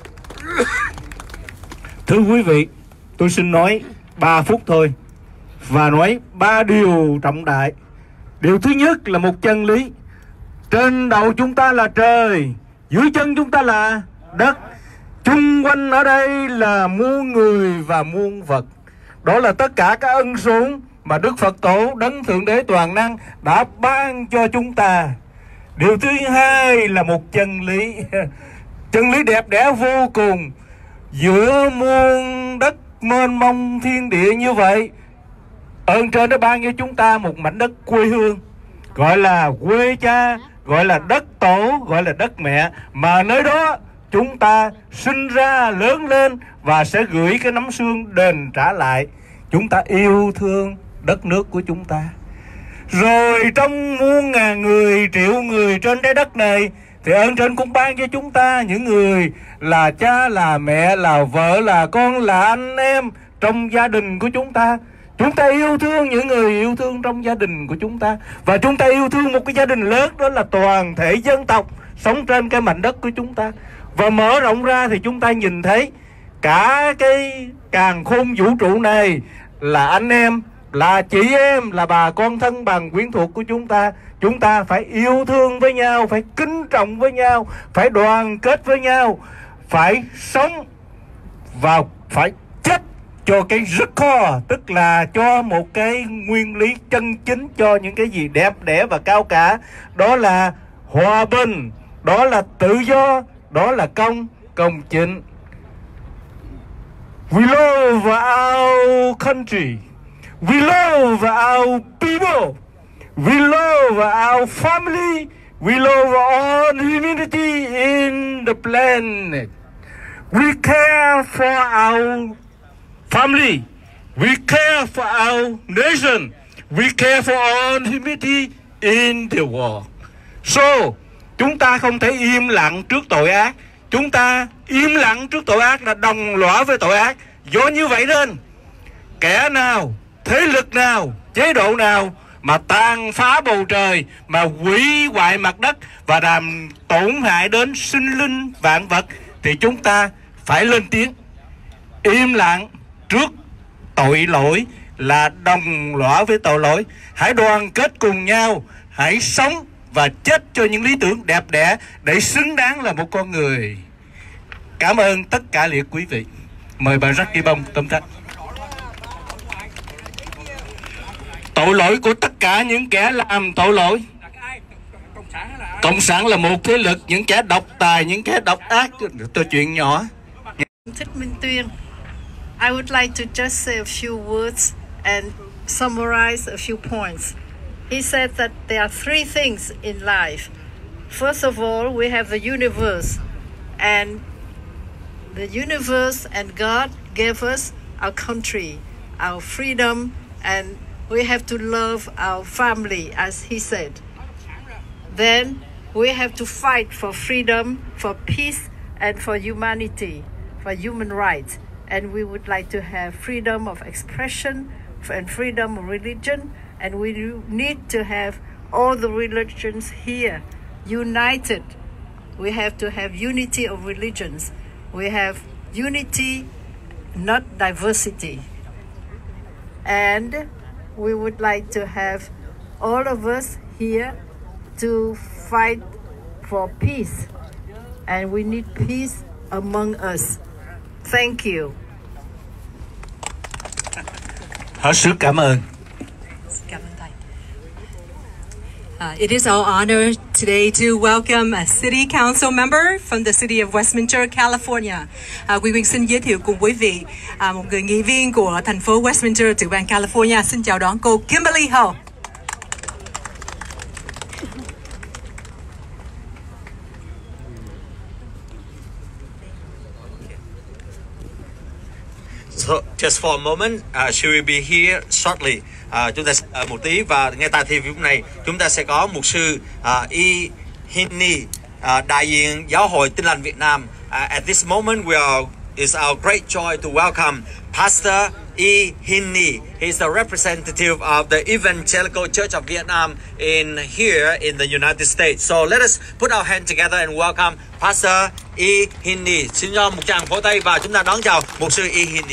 Thưa quý vị, tôi xin nói ba phút thôi và nói ba điều trọng đại. Điều thứ nhất là một chân lý. Trên đầu chúng ta là trời, dưới chân chúng ta là đất. Chung quanh ở đây là muôn người và muôn vật. Đó là tất cả các ân sủng mà Đức Phật Tổ Đấng Thượng Đế Toàn Năng đã ban cho chúng ta. Điều thứ hai là một chân lý. Chân lý đẹp đẽ vô cùng. Giữa muôn đất mênh mông thiên địa như vậy, ơn trên đã ban cho chúng ta một mảnh đất quê hương, gọi là quê cha, gọi là đất tổ, gọi là đất mẹ, mà nơi đó chúng ta sinh ra lớn lên và sẽ gửi cái nắm xương đền trả lại. Chúng ta yêu thương đất nước của chúng ta. Rồi trong muôn ngàn người, triệu người trên trái đất này, thì ơn trên cũng ban cho chúng ta những người là cha, là mẹ, là vợ, là con, là anh em trong gia đình của chúng ta. Chúng ta yêu thương những người yêu thương trong gia đình của chúng ta. Và chúng ta yêu thương một cái gia đình lớn, đó là toàn thể dân tộc sống trên cái mảnh đất của chúng ta. Và mở rộng ra thì chúng ta nhìn thấy cả cái càn khôn vũ trụ này là anh em, là chị em, là bà con thân bằng quyến thuộc của chúng ta. Chúng ta phải yêu thương với nhau, phải kính trọng với nhau, phải đoàn kết với nhau, phải sống và phải chết cho cái record, tức là cho một cái nguyên lý chân chính, cho những cái gì đẹp đẽ và cao cả. Đó là hòa bình, đó là tự do, đó là công, công chính. We love our country. We love our people. We love our family. We love all humanity in the planet. We care for our family. We care for our nation. We care for all humanity in the world. So, chúng ta không thể im lặng trước tội ác. Chúng ta im lặng trước tội ác là đồng lõa với tội ác. Do như vậy nên, kẻ nào, thế lực nào, chế độ nào mà tàn phá bầu trời, mà hủy hoại mặt đất và làm tổn hại đến sinh linh vạn vật, thì chúng ta phải lên tiếng. Im lặng trước tội lỗi là đồng lõa với tội lỗi. Hãy đoàn kết cùng nhau, hãy sống và chết cho những lý tưởng đẹp đẽ để xứng đáng là một con người. Cảm ơn tất cả liệt quý vị. Mời bà Jackie Bông tóm tắt. Tội lỗi của tất cả những kẻ làm tội lỗi. Cộng sản là một thế lực, những kẻ độc tài, những kẻ độc ác. Tôi chuyện nhỏ. Thích Minh Tuyên, I would like to just say a few words and summarize a few points. He said that there are three things in life. First of all, we have the universe, and the universe and God gave us our country, our freedom, and we have to love our family, as he said. Then we have to fight for freedom, for peace, and for humanity, for human rights. And we would like to have freedom of expression and freedom of religion, and we need to have all the religions here united. We have to have unity of religions. We have unity, not diversity. And we would like to have all of us here to fight for peace. And we need peace among us. Thank you. Hết sức cảm ơn. Uh, it is our honor today to welcome a city council member from the city of Westminster, California. Uh, Quy Quyên xin giới thiệu cùng quý vị uh, một người nghị viên của thành phố Westminster, tiểu bang California. Xin chào đón cô Kimberly Ho. So, just for a moment, uh, she will be here shortly. Uh, chúng ta uh, một tí và ngay tại thời điểm này chúng ta sẽ có mục sư uh, Y Hinni, uh, đại diện Giáo hội Tin lành Việt Nam. Uh, at this moment, we are it's our great joy to welcome Pastor Y Hinni. He's the representative of the Evangelical Church of Vietnam in here in the United States. So let us put our hands together and welcome Pastor Y Hinni. Xin cho một tràng vỗ tay và chúng ta đón chào mục sư Y Hinni.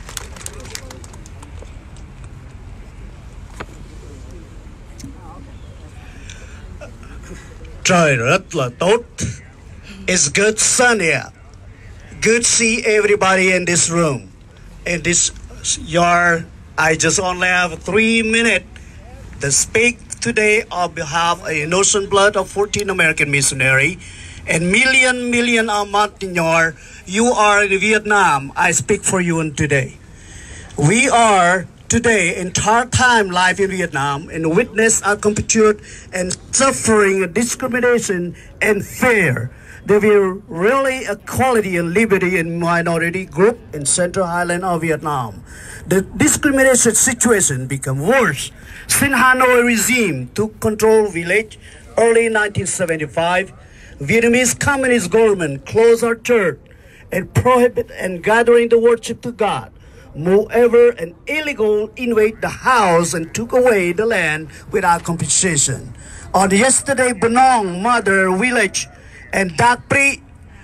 Trời rất là tốt. It's good sun here. Good to see everybody in this room. In this yard, I just only have three minutes to speak today on behalf of Innocent Blood of fourteen American missionary and million, million a month in your, you are in Vietnam. I speak for you today. We are today, entire time life in Vietnam and witness our compatriot and suffering, discrimination and fear. There will really equality and liberty in minority group in Central Highland of Vietnam. The discrimination situation become worse since Hanoi regime took control village early nineteen seventy-five. Vietnamese Communist government closed our church and prohibit and gathering the worship to God. Moreover, an illegal invade the house and took away the land without compensation. On yesterday, Benong Mother Village and Dakpri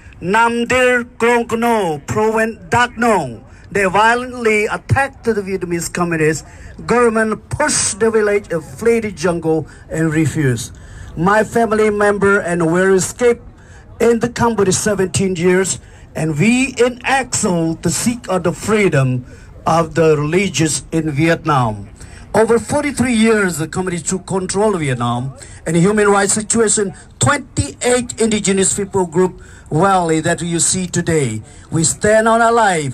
Namdir Krongno Proven Daknong. They violently attacked the Vietnamese communist government, pushed the village and fled the jungle and refused. My family member and we escaped in the Cambodia seventeen years, and we in exile to seek out the freedom of the religious in Vietnam. Over forty-three years, the communist took control of Vietnam, and the human rights situation, twenty-eight indigenous people group rally that you see today. We stand on our life.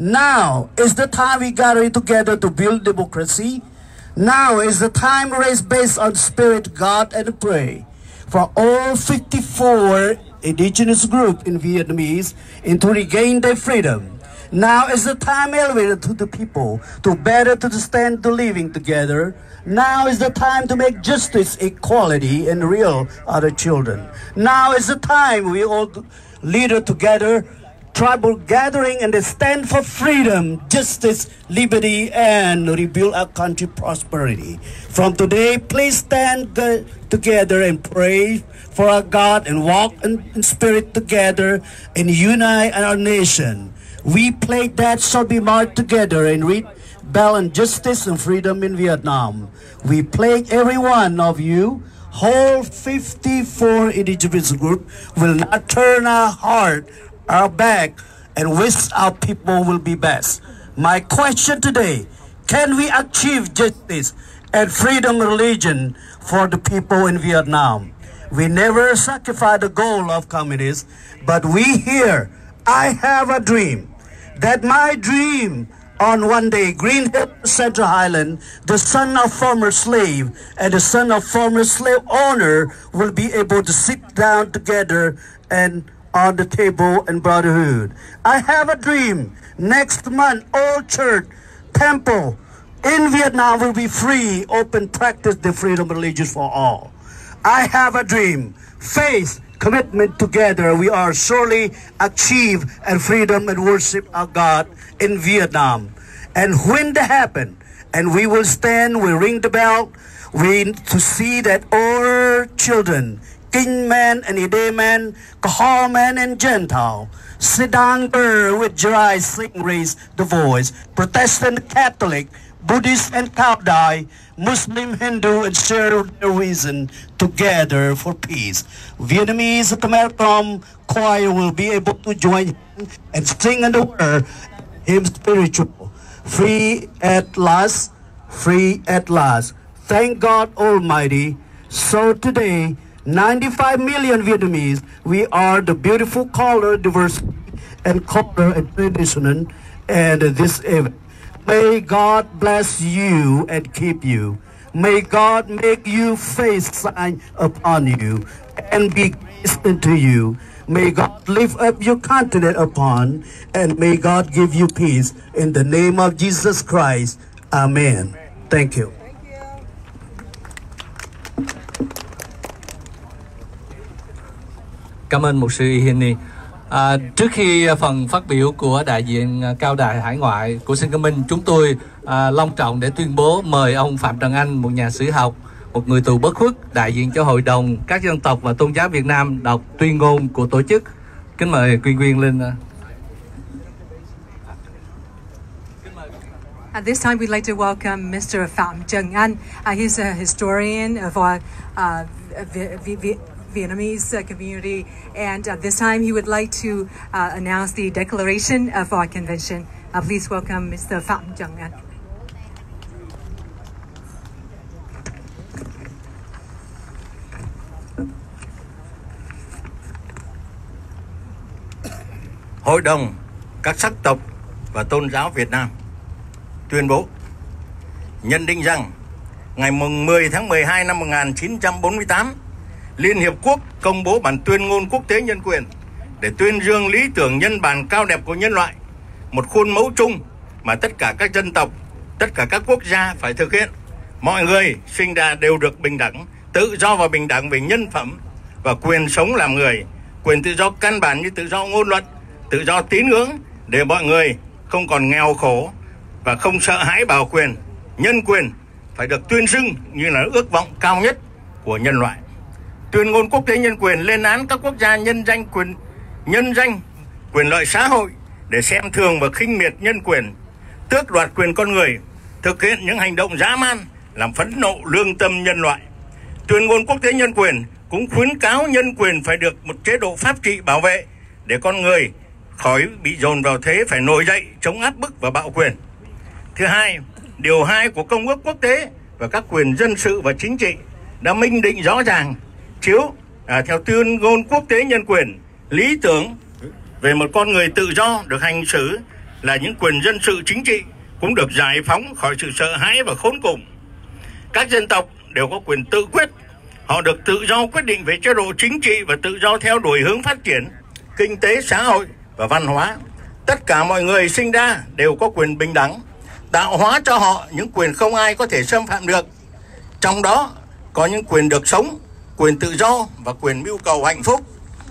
Now is the time we gather together to build democracy. Now is the time raised based on spirit, God, and pray for all fifty-four indigenous groups in Vietnamese and to regain their freedom. Now is the time elevated to the people to better to stand to living together. Now is the time to make justice, equality, and real other children. Now is the time we all leader together, tribal gathering, and they stand for freedom, justice, liberty, and rebuild our country prosperity. From today, please stand together and pray for our God and walk in, in spirit together and unite our nation. We pledge that shall be marked together and read balance, justice, and freedom in Vietnam. We pledge every one of you, whole fifty-four indigenous groups, will not turn our heart, our back, and wish our people will be best. My question today, can we achieve justice and freedom of religion for the people in Vietnam? We never sacrifice the goal of communists, but we here, I have a dream, that my dream on one day, Green Hill, Central Highland, the son of former slave and the son of former slave owner will be able to sit down together and on the table in brotherhood. I have a dream. Next month, all church, temple in Vietnam will be free, open, practice the freedom of religion for all. I have a dream. Faith, commitment together, we are surely achieve and freedom and worship our God in Vietnam. And when that happen, and we will stand, we ring the bell, we to see that all children, King man and Ide man, Kahal man and Gentile, sit down with your eyes, sing, raise the voice, Protestant, Catholic, Buddhist and Kaudai, Muslim, Hindu, and share their reason together for peace. Vietnamese Khmer choir will be able to join and sing in the word, hymn spiritual. Free at last, free at last. Thank God Almighty. So today, ninety-five million Vietnamese, we are the beautiful color, diversity, and culture and tradition, and this event. May God bless you and keep you. May God make you face shine upon you and be grace unto you. May God lift up your continent upon, and may God give you peace. In the name of Jesus Christ, amen. Thank you. Cảm ơn mục sư Ihini. À, trước khi phần phát biểu của đại diện Cao đài hải ngoại của Xin Công Minh, chúng tôi à, long trọng để tuyên bố mời ông Phạm Trần Anh, một nhà sử học, một người tù bất khuất, đại diện cho Hội đồng các dân tộc và tôn giáo Việt Nam đọc tuyên ngôn của tổ chức. Kính mời Quyên Quyên lên. At this time, we'd like to welcome Mister Phạm Trần Anh. Uh, he's a historian of our uh, v v Vietnamese uh, community, and uh, this time he would like to uh, announce the declaration of our convention. Uh, please welcome Mister Phạm Trần Anh. Hội đồng các sắc tộc và tôn giáo Việt Nam tuyên bố nhận định rằng ngày mười tháng mười hai năm một nghìn chín trăm bốn mươi tám, Liên Hiệp Quốc công bố bản tuyên ngôn quốc tế nhân quyền để tuyên dương lý tưởng nhân bản cao đẹp của nhân loại, một khuôn mẫu chung mà tất cả các dân tộc, tất cả các quốc gia phải thực hiện. Mọi người sinh ra đều được bình đẳng, tự do và bình đẳng về nhân phẩm và quyền sống làm người, quyền tự do căn bản như tự do ngôn luận, tự do tín ngưỡng, để mọi người không còn nghèo khổ và không sợ hãi bảo quyền. Nhân quyền phải được tuyên xưng như là ước vọng cao nhất của nhân loại. Tuyên ngôn quốc tế nhân quyền lên án các quốc gia nhân danh quyền nhân danh quyền lợi xã hội để xem thường và khinh miệt nhân quyền, tước đoạt quyền con người, thực hiện những hành động dã man làm phẫn nộ lương tâm nhân loại. Tuyên ngôn quốc tế nhân quyền cũng khuyến cáo nhân quyền phải được một chế độ pháp trị bảo vệ để con người khỏi bị dồn vào thế phải nổi dậy chống áp bức và bạo quyền. Thứ hai, điều hai của Công ước Quốc tế và các quyền dân sự và chính trị đã minh định rõ ràng chiếu à, theo tuyên ngôn quốc tế nhân quyền, lý tưởng về một con người tự do được hành xử là những quyền dân sự chính trị cũng được giải phóng khỏi sự sợ hãi và khốn cùng. Các dân tộc đều có quyền tự quyết, họ được tự do quyết định về chế độ chính trị và tự do theo đuổi hướng phát triển kinh tế, xã hội và văn hóa. Tất cả mọi người sinh ra đều có quyền bình đẳng, tạo hóa cho họ những quyền không ai có thể xâm phạm được. Trong đó có những quyền được sống, quyền tự do và quyền mưu cầu hạnh phúc.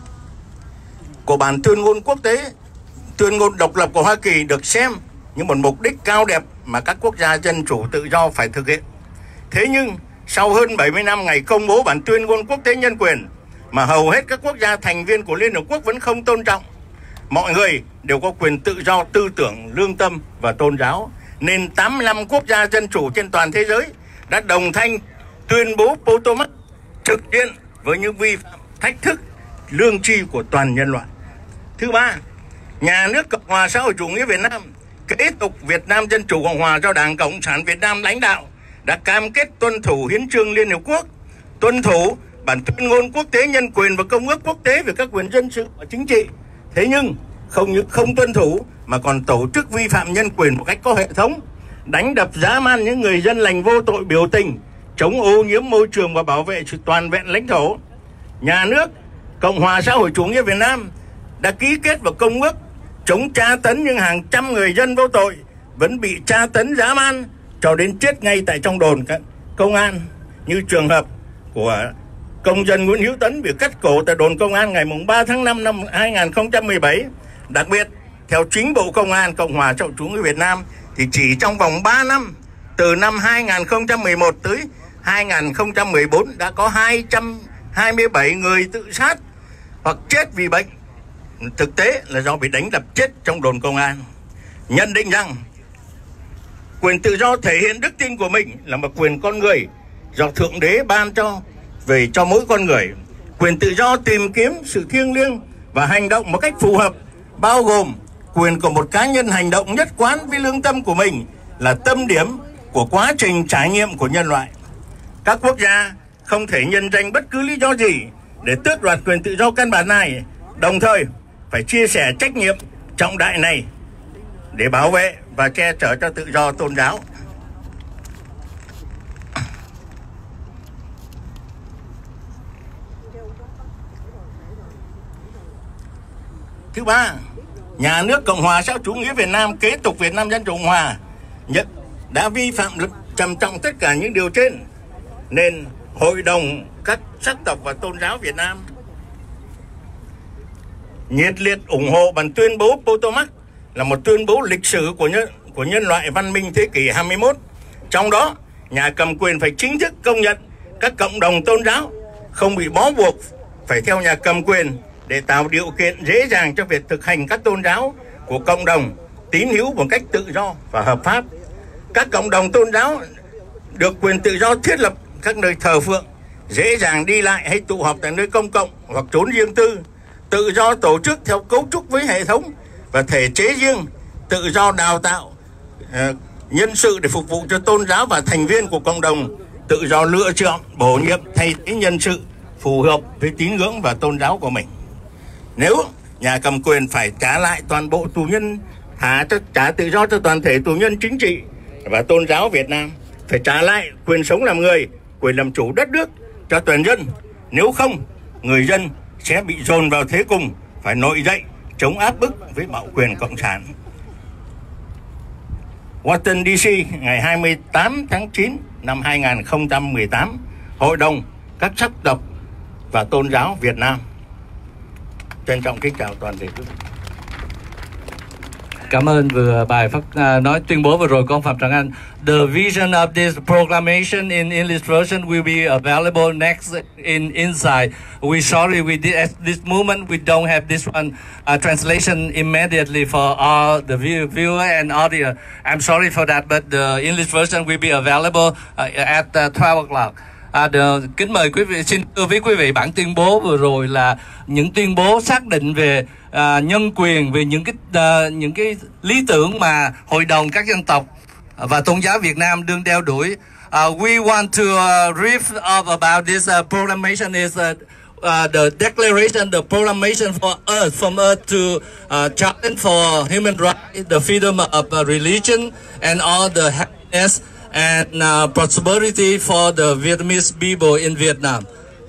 Của bản tuyên ngôn quốc tế, tuyên ngôn độc lập của Hoa Kỳ được xem như một mục đích cao đẹp mà các quốc gia dân chủ tự do phải thực hiện. Thế nhưng, sau hơn bảy mươi năm ngày công bố bản tuyên ngôn quốc tế nhân quyền mà hầu hết các quốc gia thành viên của Liên Hợp Quốc vẫn không tôn trọng, mọi người đều có quyền tự do tư tưởng, lương tâm và tôn giáo, nên tám mươi lăm quốc gia dân chủ trên toàn thế giới đã đồng thanh tuyên bố Potomac trực diện với những vi phạm thách thức lương tri của toàn nhân loại. Thứ ba, nhà nước Cộng hòa xã hội chủ nghĩa Việt Nam, kế tục Việt Nam Dân chủ Cộng hòa do Đảng Cộng sản Việt Nam lãnh đạo, đã cam kết tuân thủ hiến chương Liên Hợp Quốc, tuân thủ bản tuyên ngôn quốc tế nhân quyền và công ước quốc tế về các quyền dân sự và chính trị. Thế nhưng không những không tuân thủ mà còn tổ chức vi phạm nhân quyền một cách có hệ thống, đánh đập dã man những người dân lành vô tội biểu tình, chống ô nhiễm môi trường và bảo vệ sự toàn vẹn lãnh thổ. Nhà nước Cộng hòa xã hội chủ nghĩa Việt Nam đã ký kết vào công ước chống tra tấn, nhưng hàng trăm người dân vô tội vẫn bị tra tấn dã man cho đến chết ngay tại trong đồn công an, như trường hợp của công dân Nguyễn Hữu Tấn bị cắt cổ tại đồn công an ngày ba tháng năm năm hai nghìn không trăm mười bảy. Đặc biệt, theo chính Bộ Công an Cộng hòa xã hội chủ nghĩa Việt Nam thì chỉ trong vòng ba năm, từ năm hai nghìn không trăm mười một tới hai nghìn không trăm mười bốn đã có hai trăm hai mươi bảy người tự sát hoặc chết vì bệnh, thực tế là do bị đánh đập chết trong đồn công an. Nhận định rằng quyền tự do thể hiện đức tin của mình là một quyền con người do Thượng Đế ban cho về cho mỗi con người. Quyền tự do tìm kiếm sự thiêng liêng và hành động một cách phù hợp, bao gồm quyền của một cá nhân hành động nhất quán với lương tâm của mình, là tâm điểm của quá trình trải nghiệm của nhân loại. Các quốc gia không thể nhân danh bất cứ lý do gì để tước đoạt quyền tự do căn bản này, đồng thời phải chia sẻ trách nhiệm trọng đại này để bảo vệ và che chở cho tự do tôn giáo. Thứ ba, nhà nước Cộng hòa xã hội chủ nghĩa Việt Nam kế tục Việt Nam Dân chủ Cộng hòa nhận đã vi phạm trầm trọng tất cả những điều trên, nên Hội đồng các sắc tộc và tôn giáo Việt Nam nhiệt liệt ủng hộ bản tuyên bố Potomac là một tuyên bố lịch sử của nhân, của nhân loại văn minh thế kỷ hai mươi mốt. Trong đó, nhà cầm quyền phải chính thức công nhận các cộng đồng tôn giáo không bị bó buộc phải theo nhà cầm quyền để tạo điều kiện dễ dàng cho việc thực hành các tôn giáo của cộng đồng tín hữu một cách tự do và hợp pháp. Các cộng đồng tôn giáo được quyền tự do thiết lập các nơi thờ phượng, dễ dàng đi lại hay tụ họp tại nơi công cộng hoặc trốn riêng tư, tự do tổ chức theo cấu trúc với hệ thống và thể chế riêng, tự do đào tạo uh, nhân sự để phục vụ cho tôn giáo và thành viên của cộng đồng, tự do lựa chọn, bổ nhiệm, thay thế nhân sự phù hợp với tín ngưỡng và tôn giáo của mình. Nếu nhà cầm quyền phải trả lại toàn bộ tù nhân, thả cho trả tự do cho toàn thể tù nhân chính trị và tôn giáo Việt Nam, phải trả lại quyền sống làm người, quyền làm chủ đất nước cho toàn dân. Nếu không, người dân sẽ bị dồn vào thế cùng, phải nổi dậy chống áp bức với bạo quyền cộng sản. Washington đê xê ngày hai mươi tám tháng chín năm hai nghìn không trăm mười tám, Hội đồng các sắc tộc và tôn giáo Việt Nam. Trân trọng kính chào toàn thể quý vị. Cảm ơn vừa bài phát uh, nói tuyên bố vừa rồi của ông Phạm Trần Anh. The vision of this proclamation in English version will be available next in inside. We sorry we did at this moment we don't have this one uh, translation immediately for all the view, viewer and audience. I'm sorry for that, but the English version will be available uh, at uh, twelve o'clock. À, được, kính mời quý vị, xin thưa với quý vị, bản tuyên bố vừa rồi là những tuyên bố xác định về à, nhân quyền, về những cái à, những cái lý tưởng mà Hội đồng các dân tộc và tôn giáo Việt Nam đương đeo đuổi. Uh, we want to uh, brief up about this uh, proclamation is uh, uh, the declaration, the proclamation for us, from us to uh, challenge for human rights, the freedom of uh, religion, and all the happiness and uh, prosperity for the Vietnamese people in Vietnam.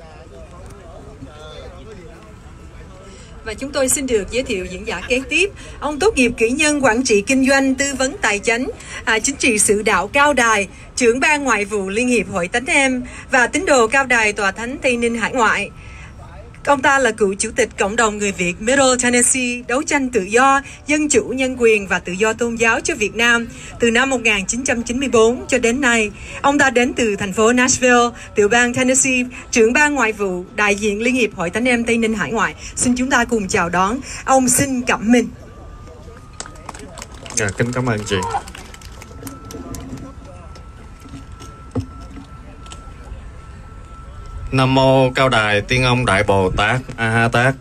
Và chúng tôi xin được giới thiệu diễn giả kế tiếp, ông tốt nghiệp kỹ nhân quản trị kinh doanh, tư vấn tài chính, à, chính trị sự đạo Cao Đài, trưởng ban ngoại vụ Liên hiệp Hội Thánh Em và tín đồ Cao Đài Tòa Thánh Tây Ninh Hải Ngoại. Ông ta là cựu chủ tịch cộng đồng người Việt Middle Tennessee, đấu tranh tự do, dân chủ, nhân quyền và tự do tôn giáo cho Việt Nam từ năm một nghìn chín trăm chín mươi tư cho đến nay. Ông ta đến từ thành phố Nashville, tiểu bang Tennessee, trưởng ban ngoại vụ, đại diện Liên hiệp Hội Thánh Em Tây Ninh Hải Ngoại. Xin chúng ta cùng chào đón ông Sinh Cẩm Minh. À, kính cảm ơn chị. Nam mô Cao Đài Tiên Ông Đại Bồ Tát A Ha Tát.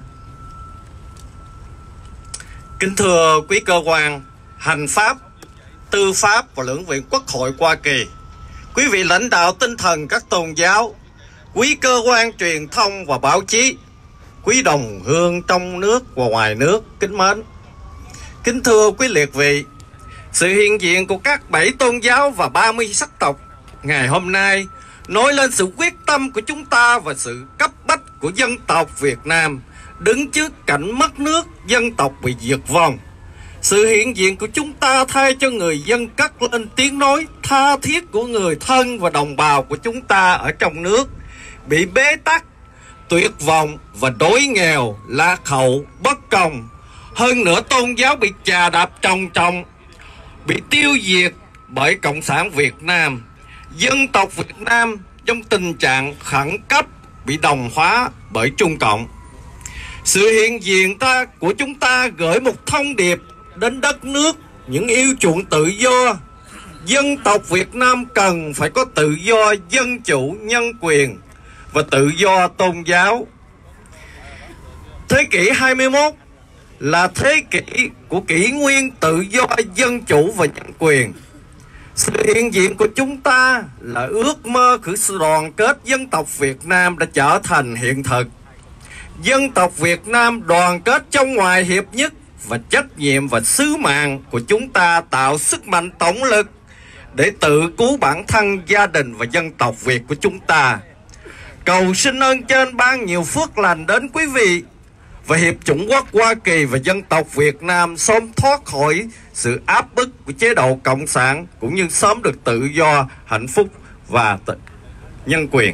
Kính thưa quý cơ quan hành pháp, tư pháp và lưỡng viện Quốc hội Hoa Kỳ, quý vị lãnh đạo tinh thần các tôn giáo, quý cơ quan truyền thông và báo chí, quý đồng hương trong nước và ngoài nước kính mến. Kính thưa quý liệt vị, sự hiện diện của các bảy tôn giáo và ba mươi sắc tộc ngày hôm nay nói lên sự quyết tâm của chúng ta và sự cấp bách của dân tộc Việt Nam đứng trước cảnh mất nước, dân tộc bị diệt vong. Sự hiện diện của chúng ta thay cho người dân cất lên tiếng nói tha thiết của người thân và đồng bào của chúng ta ở trong nước bị bế tắc, tuyệt vọng và đói nghèo, lạc hậu, bất công. Hơn nữa tôn giáo bị chà đạp trồng trồng, bị tiêu diệt bởi Cộng sản Việt Nam. Dân tộc Việt Nam trong tình trạng khẩn cấp bị đồng hóa bởi Trung Cộng. Sự hiện diện ta của chúng ta gửi một thông điệp đến đất nước những yêu chuộng tự do. Dân tộc Việt Nam cần phải có tự do dân chủ, nhân quyền và tự do tôn giáo. Thế kỷ hai mươi mốt là thế kỷ của kỷ nguyên tự do, dân chủ và nhân quyền. Sự hiện diện của chúng ta là ước mơ của sự đoàn kết dân tộc Việt Nam đã trở thành hiện thực. Dân tộc Việt Nam đoàn kết trong ngoài hiệp nhất và trách nhiệm và sứ mạng của chúng ta tạo sức mạnh tổng lực để tự cứu bản thân, gia đình và dân tộc Việt của chúng ta. Cầu xin ơn trên ban nhiều phước lành đến quý vị và Hiệp chủng quốc Hoa Kỳ và dân tộc Việt Nam sớm thoát khỏi sự áp bức của chế độ Cộng sản, cũng như sớm được tự do, hạnh phúc và nhân quyền.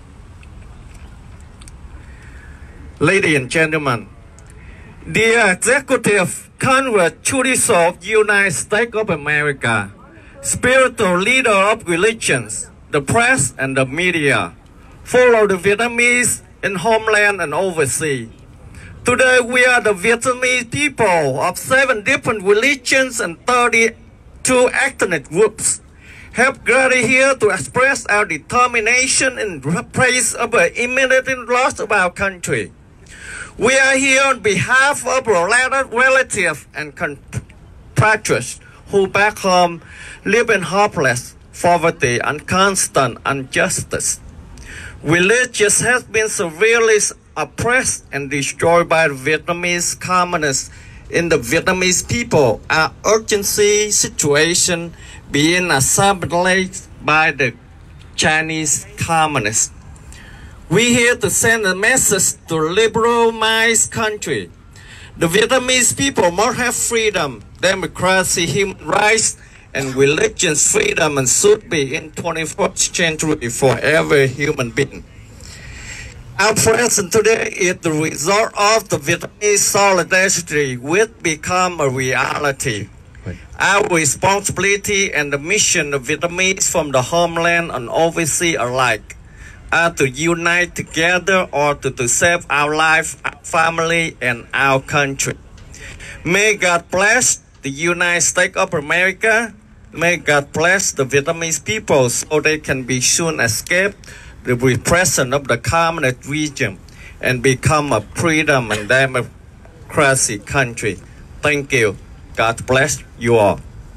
Ladies and gentlemen, dear Executive Congress Judicial of the United States of America, spiritual leader of religions, the press and the media, follow the Vietnamese in homeland and overseas. Today we are the Vietnamese people of seven different religions and thirty-two ethnic groups have gathered here to express our determination in praise of the imminent loss of our country. We are here on behalf of our relatives and compatriots who back home live in hopeless poverty and constant injustice. Religion has been severely oppressed and destroyed by the Vietnamese communists in the Vietnamese people. Our urgency situation being assimilated by the Chinese communists. We here to send a message to liberalize country. The Vietnamese people must have freedom, democracy, human rights, and religious freedom, and should be in twenty-first century for every human being. Our presence today is the result of the Vietnamese solidarity which become a reality. Our responsibility and the mission of Vietnamese from the homeland and overseas alike are to unite together or to, to save our life, our family, and our country. May God bless the United States of America. May God bless the Vietnamese people so they can be soon escape the repression of the communist region and become a freedom and democracy country. Thank you. God bless you all.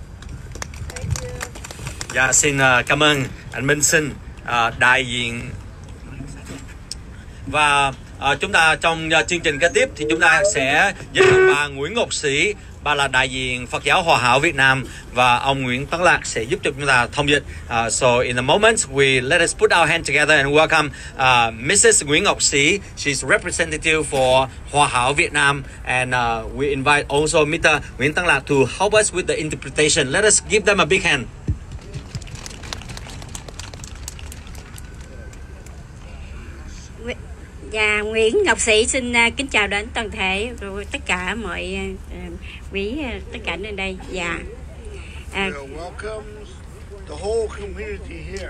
Dạ, xin uh, cảm ơn anh Minh Sinh, uh, đại diện. Và uh, chúng ta trong uh, chương trình kế tiếp thì chúng ta sẽ giới thiệu bà Nguyễn Ngọc Sĩ. Bà là đại diện Phật giáo Hòa Hảo Việt Nam và ông Nguyễn Tấn Lạc sẽ giúp cho chúng ta thông dịch. Uh, so in a moment we let us put our hand together and welcome uh, Missus Nguyễn Ngọc Sĩ. She's representative for Hòa Hảo Việt Nam, and uh, we invite also Mister Nguyễn Tấn Lạc to help us with the interpretation. Let us give them a big hand. Và Nguyễn Ngọc Sĩ xin uh, kính chào đến toàn thể tất cả mọi uh, quý uh, tất cả nơi đây. Dạ. Uh, welcome the whole community here.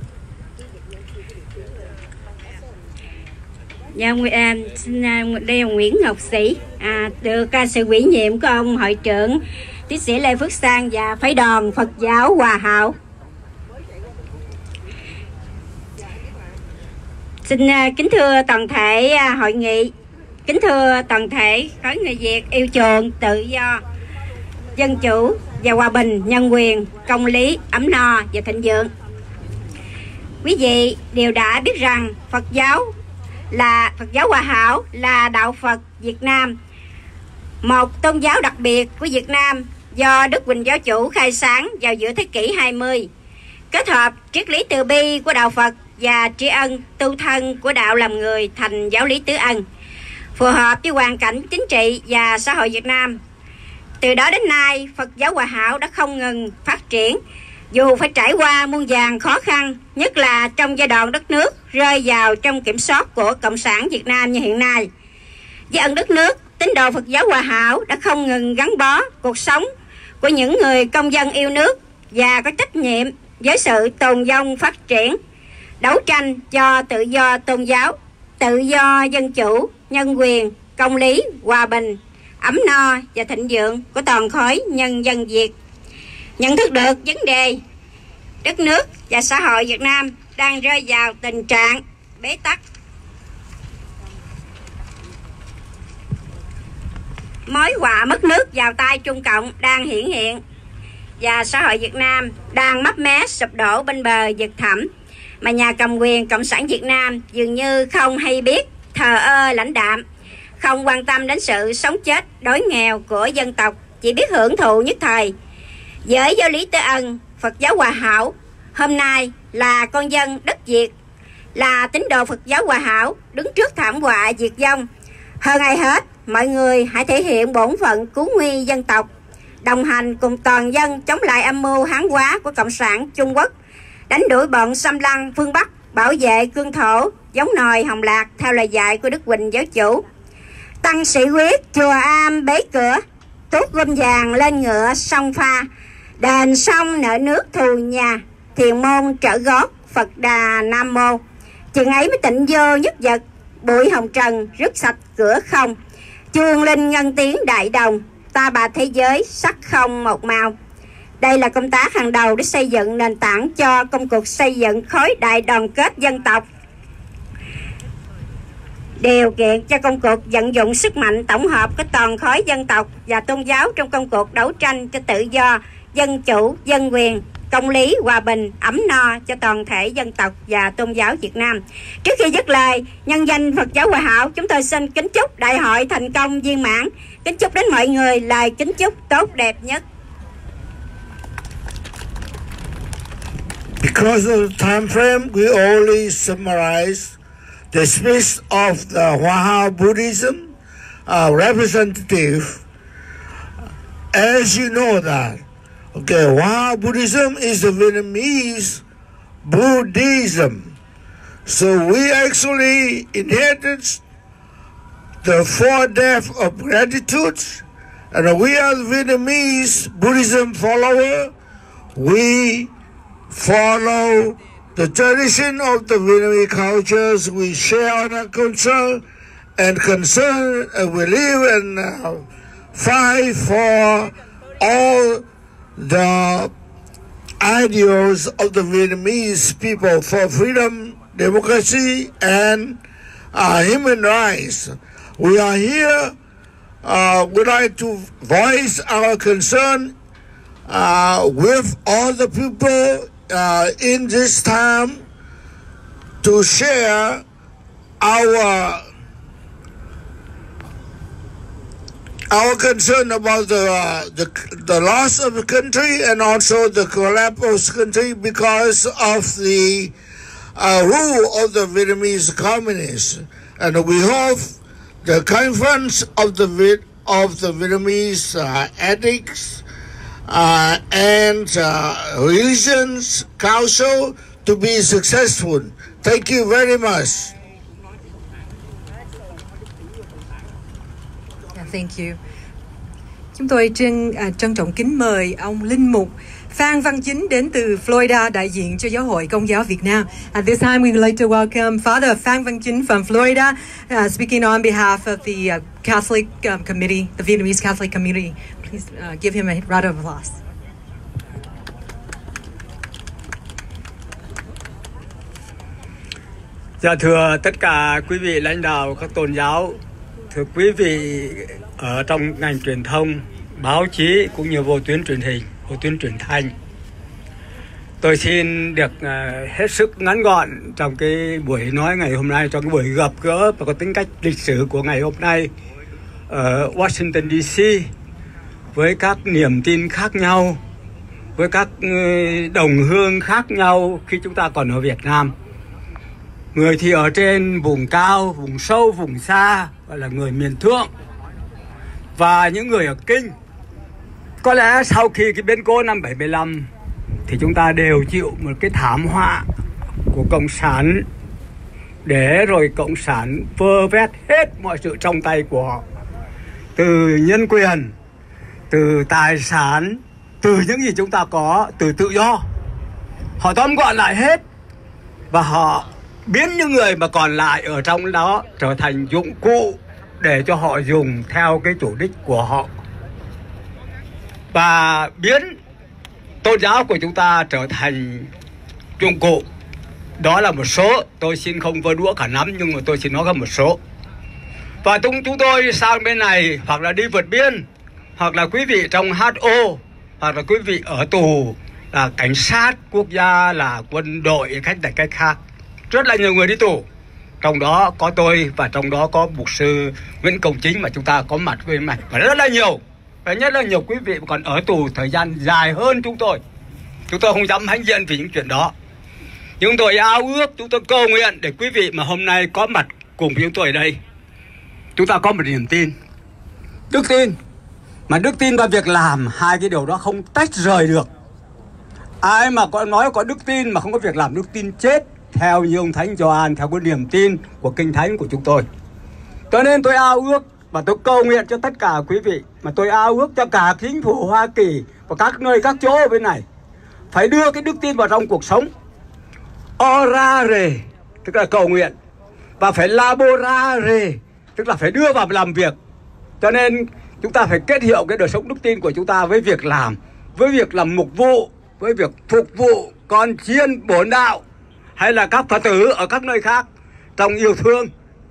Dạ, uh, xin uh, đây là Nguyễn Ngọc Sĩ, uh, được uh, sự ủy nhiệm của ông hội trưởng tiến sĩ Lê Phước Sang và phái đoàn Phật giáo Hòa Hảo. Xin uh, kính thưa toàn thể uh, hội nghị, kính thưa toàn thể khối người Việt yêu chuộng, tự do, dân chủ và hòa bình, nhân quyền, công lý, ấm no và thịnh vượng. Quý vị đều đã biết rằng Phật giáo là Phật giáo Hòa Hảo là đạo Phật Việt Nam, một tôn giáo đặc biệt của Việt Nam do Đức Huỳnh Giáo Chủ khai sáng vào giữa thế kỷ hai mươi, kết hợp triết lý từ bi của đạo Phật và tri ân tu thân của đạo làm người thành giáo lý tứ ân, phù hợp với hoàn cảnh chính trị và xã hội Việt Nam. Từ đó đến nay, Phật giáo Hòa Hảo đã không ngừng phát triển, dù phải trải qua muôn vàn khó khăn, nhất là trong giai đoạn đất nước rơi vào trong kiểm soát của Cộng sản Việt Nam như hiện nay. Với ơn đất nước, tín đồ Phật giáo Hòa Hảo đã không ngừng gắn bó cuộc sống của những người công dân yêu nước và có trách nhiệm với sự tồn vong phát triển, đấu tranh cho tự do tôn giáo, tự do dân chủ, nhân quyền, công lý, hòa bình, ấm no và thịnh vượng của toàn khối nhân dân Việt. Nhận thức được vấn đề đất nước và xã hội Việt Nam đang rơi vào tình trạng bế tắc, mối họa mất nước vào tay Trung Cộng đang hiển hiện và xã hội Việt Nam đang mấp mé sụp đổ bên bờ vực thẳm, mà nhà cầm quyền Cộng sản Việt Nam dường như không hay biết, thờ ơ lãnh đạm, không quan tâm đến sự sống chết đói nghèo của dân tộc, chỉ biết hưởng thụ nhất thời. Với giáo lý tứ ân, Phật giáo Hòa Hảo hôm nay là con dân đất Việt, là tín đồ Phật giáo Hòa Hảo đứng trước thảm họa diệt vong. Hơn ai hết, mọi người hãy thể hiện bổn phận cứu nguy dân tộc, đồng hành cùng toàn dân chống lại âm mưu hán hóa của Cộng sản Trung Quốc, đánh đuổi bọn xâm lăng phương Bắc, bảo vệ cương thổ giống nòi hồng lạc theo lời dạy của Đức Huỳnh Giáo Chủ. Tăng sĩ quyết chùa Am bế cửa, tuốt gom vàng lên ngựa sông pha, đền sông nợ nước thù nhà, thiền môn trở gót Phật Đà Nam Mô. Chừng ấy mới tịnh vô nhất vật, bụi hồng trần rước sạch cửa không, chuông linh ngân tiếng đại đồng, ta bà thế giới sắc không một màu. Đây là công tác hàng đầu để xây dựng nền tảng cho công cuộc xây dựng khối đại đoàn kết dân tộc, điều kiện cho công cuộc vận dụng sức mạnh tổng hợp của toàn khối dân tộc và tôn giáo trong công cuộc đấu tranh cho tự do, dân chủ, dân quyền, công lý, hòa bình, ấm no cho toàn thể dân tộc và tôn giáo Việt Nam. Trước khi dứt lời, nhân danh Phật giáo Hòa Hảo, chúng tôi xin kính chúc đại hội thành công viên mãn, kính chúc đến mọi người lời kính chúc tốt đẹp nhất. Because of the time frame, we only summarize the speech of the Hòa Hảo Buddhism uh, representative. As you know that, okay, Hòa Hảo Buddhism is the Vietnamese Buddhism. So we actually inherited the four depths of gratitude, and we are Vietnamese Buddhism follower. We follow the tradition of the Vietnamese cultures. We share our culture and concern, and we live and uh, fight for all the ideals of the Vietnamese people for freedom, democracy, and uh, human rights. We are here. Uh, we'd like to voice our concern uh, with all the people uh, in this time to share our our concern about the, uh, the the loss of the country and also the collapse of the country because of the uh, rule of the Vietnamese communists. And we hope the conference of the of the Vietnamese uh, ethics uh, and uh, religions council to be successful. Thank you very much. Thank you. Chúng tôi trân, à, trân trọng kính mời ông Linh Mục Phan Văn Chính đến từ Florida đại diện cho Giáo hội Công giáo Việt Nam. At this time, we would like to welcome Father Phan Văn Chính from Florida, uh, speaking on behalf of the uh, Catholic um, Committee, the Vietnamese Catholic Community. Please uh, give him a round of applause. Dạ thưa tất cả quý vị lãnh đạo các tôn giáo, thưa quý vị ở trong ngành truyền thông, báo chí cũng như vô tuyến truyền hình, vô tuyến truyền thanh. Tôi xin được uh, hết sức ngắn gọn trong cái buổi nói ngày hôm nay, trong cái buổi gặp gỡ và có tính cách lịch sử của ngày hôm nay ở Washington D C với các niềm tin khác nhau, với các uh, đồng hương khác nhau khi chúng ta còn ở Việt Nam. Người thì ở trên vùng cao, vùng sâu, vùng xa, gọi là người miền Thượng. Và những người ở Kinh. Có lẽ sau khi cái biến cố năm bảy mươi lăm thì chúng ta đều chịu một cái thảm họa của Cộng sản, để rồi Cộng sản vơ vét hết mọi sự trong tay của họ. Từ nhân quyền, từ tài sản, từ những gì chúng ta có, từ tự do. Họ tóm gọn lại hết. Và họ biến những người mà còn lại ở trong đó trở thành dụng cụ để cho họ dùng theo cái chủ đích của họ. Và biến tôn giáo của chúng ta trở thành dụng cụ. Đó là một số, tôi xin không vơ đũa cả nắm, nhưng mà tôi xin nói có một số. Và chúng, chúng tôi sang bên này hoặc là đi vượt biên, hoặc là quý vị trong hát o, hoặc là quý vị ở tù, là cảnh sát quốc gia, là quân đội, cách này cách khác. Rất là nhiều người đi tù. Trong đó có tôi và trong đó có mục sư Nguyễn Công Chính mà chúng ta có mặt bên mặt. Và rất là nhiều. Và nhất là nhiều quý vị còn ở tù thời gian dài hơn chúng tôi. Chúng tôi không dám hãnh diện vì những chuyện đó. Nhưng tôi ao ước, chúng tôi cầu nguyện để quý vị mà hôm nay có mặt cùng với chúng tôi ở đây, chúng ta có một niềm tin. Đức tin. Mà đức tin và việc làm, hai cái điều đó không tách rời được. Ai mà có nói có đức tin mà không có việc làm, đức tin chết. Theo như ông Thánh Gioan, theo cái niềm tin của Kinh Thánh của chúng tôi. Cho nên tôi ao ước và tôi cầu nguyện cho tất cả quý vị, mà tôi ao ước cho cả chính phủ Hoa Kỳ và các nơi, các chỗ ở bên này phải đưa cái đức tin vào trong cuộc sống. Orare, tức là cầu nguyện. Và phải laborare, tức là phải đưa vào làm việc. Cho nên chúng ta phải kết hiệu cái đời sống đức tin của chúng ta với việc làm, với việc làm mục vụ, với việc phục vụ con chiên bổn đạo, hay là các Phật tử ở các nơi khác trong yêu thương.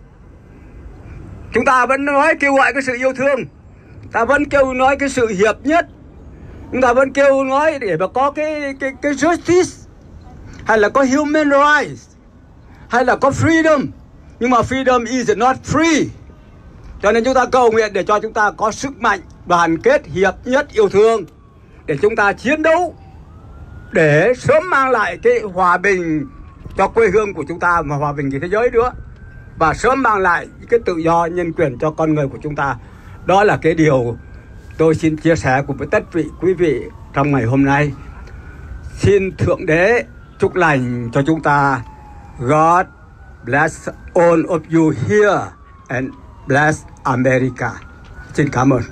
Chúng ta vẫn nói kêu gọi cái sự yêu thương, ta vẫn kêu nói cái sự hiệp nhất, chúng ta vẫn kêu nói để mà có cái cái cái justice, hay là có human rights, hay là có freedom. Nhưng mà freedom is not free. Cho nên chúng ta cầu nguyện để cho chúng ta có sức mạnh, đoàn kết, hiệp nhất, yêu thương, để chúng ta chiến đấu để sớm mang lại cái hòa bình cho quê hương của chúng ta, mà hòa bình với thế giới nữa, và sớm mang lại cái tự do nhân quyền cho con người của chúng ta. Đó là cái điều tôi xin chia sẻ cùng với tất vị quý vị trong ngày hôm nay. Xin Thượng Đế chúc lành cho chúng ta. God bless all of you here and bless America. Xin cảm ơn.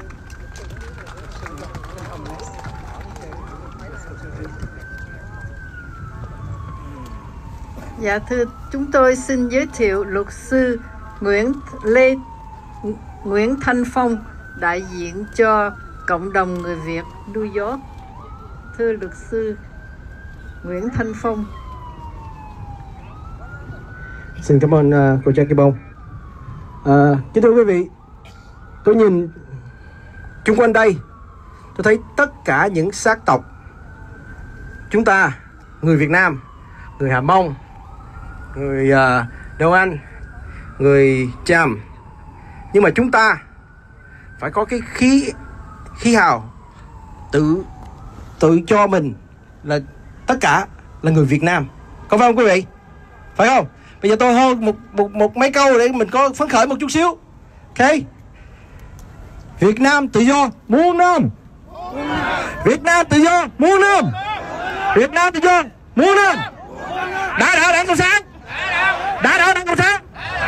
Dạ thưa, chúng tôi xin giới thiệu luật sư Nguyễn Lê Nguyễn Thanh Phong, đại diện cho cộng đồng người Việt New York. Thưa luật sư Nguyễn Thanh Phong. Xin cảm ơn uh, cô Jackie Bông. Uh, kính thưa quý vị, tôi nhìn chung quanh đây, tôi thấy tất cả những sắc tộc chúng ta, người Việt Nam, người Hà Mông, người uh, Đông Anh, người Cham, nhưng mà chúng ta phải có cái khí khí hào tự tự cho mình là tất cả là người Việt Nam, có phải không quý vị? Phải không? Bây giờ tôi hô một một một mấy câu để mình có phấn khởi một chút xíu. Ok. Việt Nam tự do muôn năm. Việt Nam tự do muôn năm. Việt Nam tự do muôn năm. Đã đảo Đảng Cộng sản. Đã đảo Đảng Cộng sản.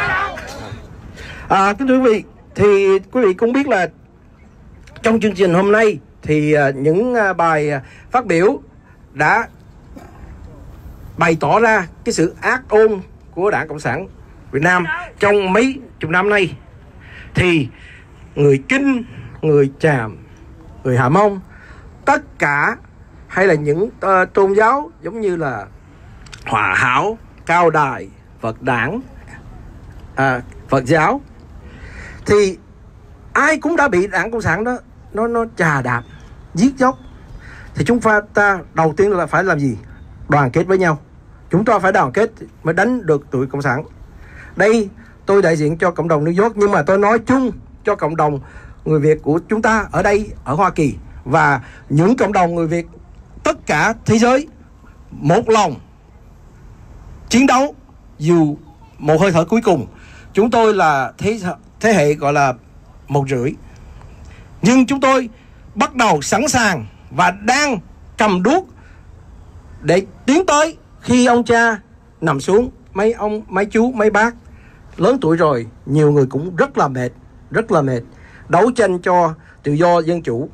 À, kính thưa quý vị, thì quý vị cũng biết là trong chương trình hôm nay thì uh, những uh, bài uh, phát biểu đã bày tỏ ra cái sự ác ôn của Đảng Cộng sản Việt Nam trong mấy chục năm nay. Thì người Kinh, người Chàm, người Hà Mông, tất cả hay là những uh, tôn giáo giống như là Hòa Hảo, Cao Đài, Phật Đản, à, Phật giáo, thì ai cũng đã bị Đảng Cộng sản đó nó nó chà đạp, giết chóc. Thì chúng ta đầu tiên là phải làm gì? Đoàn kết với nhau. Chúng ta phải đoàn kết mới đánh được tụi Cộng sản. Đây tôi đại diện cho cộng đồng New York, nhưng mà tôi nói chung cho cộng đồng người Việt của chúng ta ở đây, ở Hoa Kỳ, và những cộng đồng người Việt tất cả thế giới một lòng chiến đấu dù một hơi thở cuối cùng. Chúng tôi là thế, thế hệ gọi là một rưỡi, nhưng chúng tôi bắt đầu sẵn sàng và đang cầm đuốc để tiến tới khi ông cha nằm xuống. Mấy ông, mấy chú, mấy bác lớn tuổi rồi, nhiều người cũng rất là mệt, rất là mệt đấu tranh cho tự do dân chủ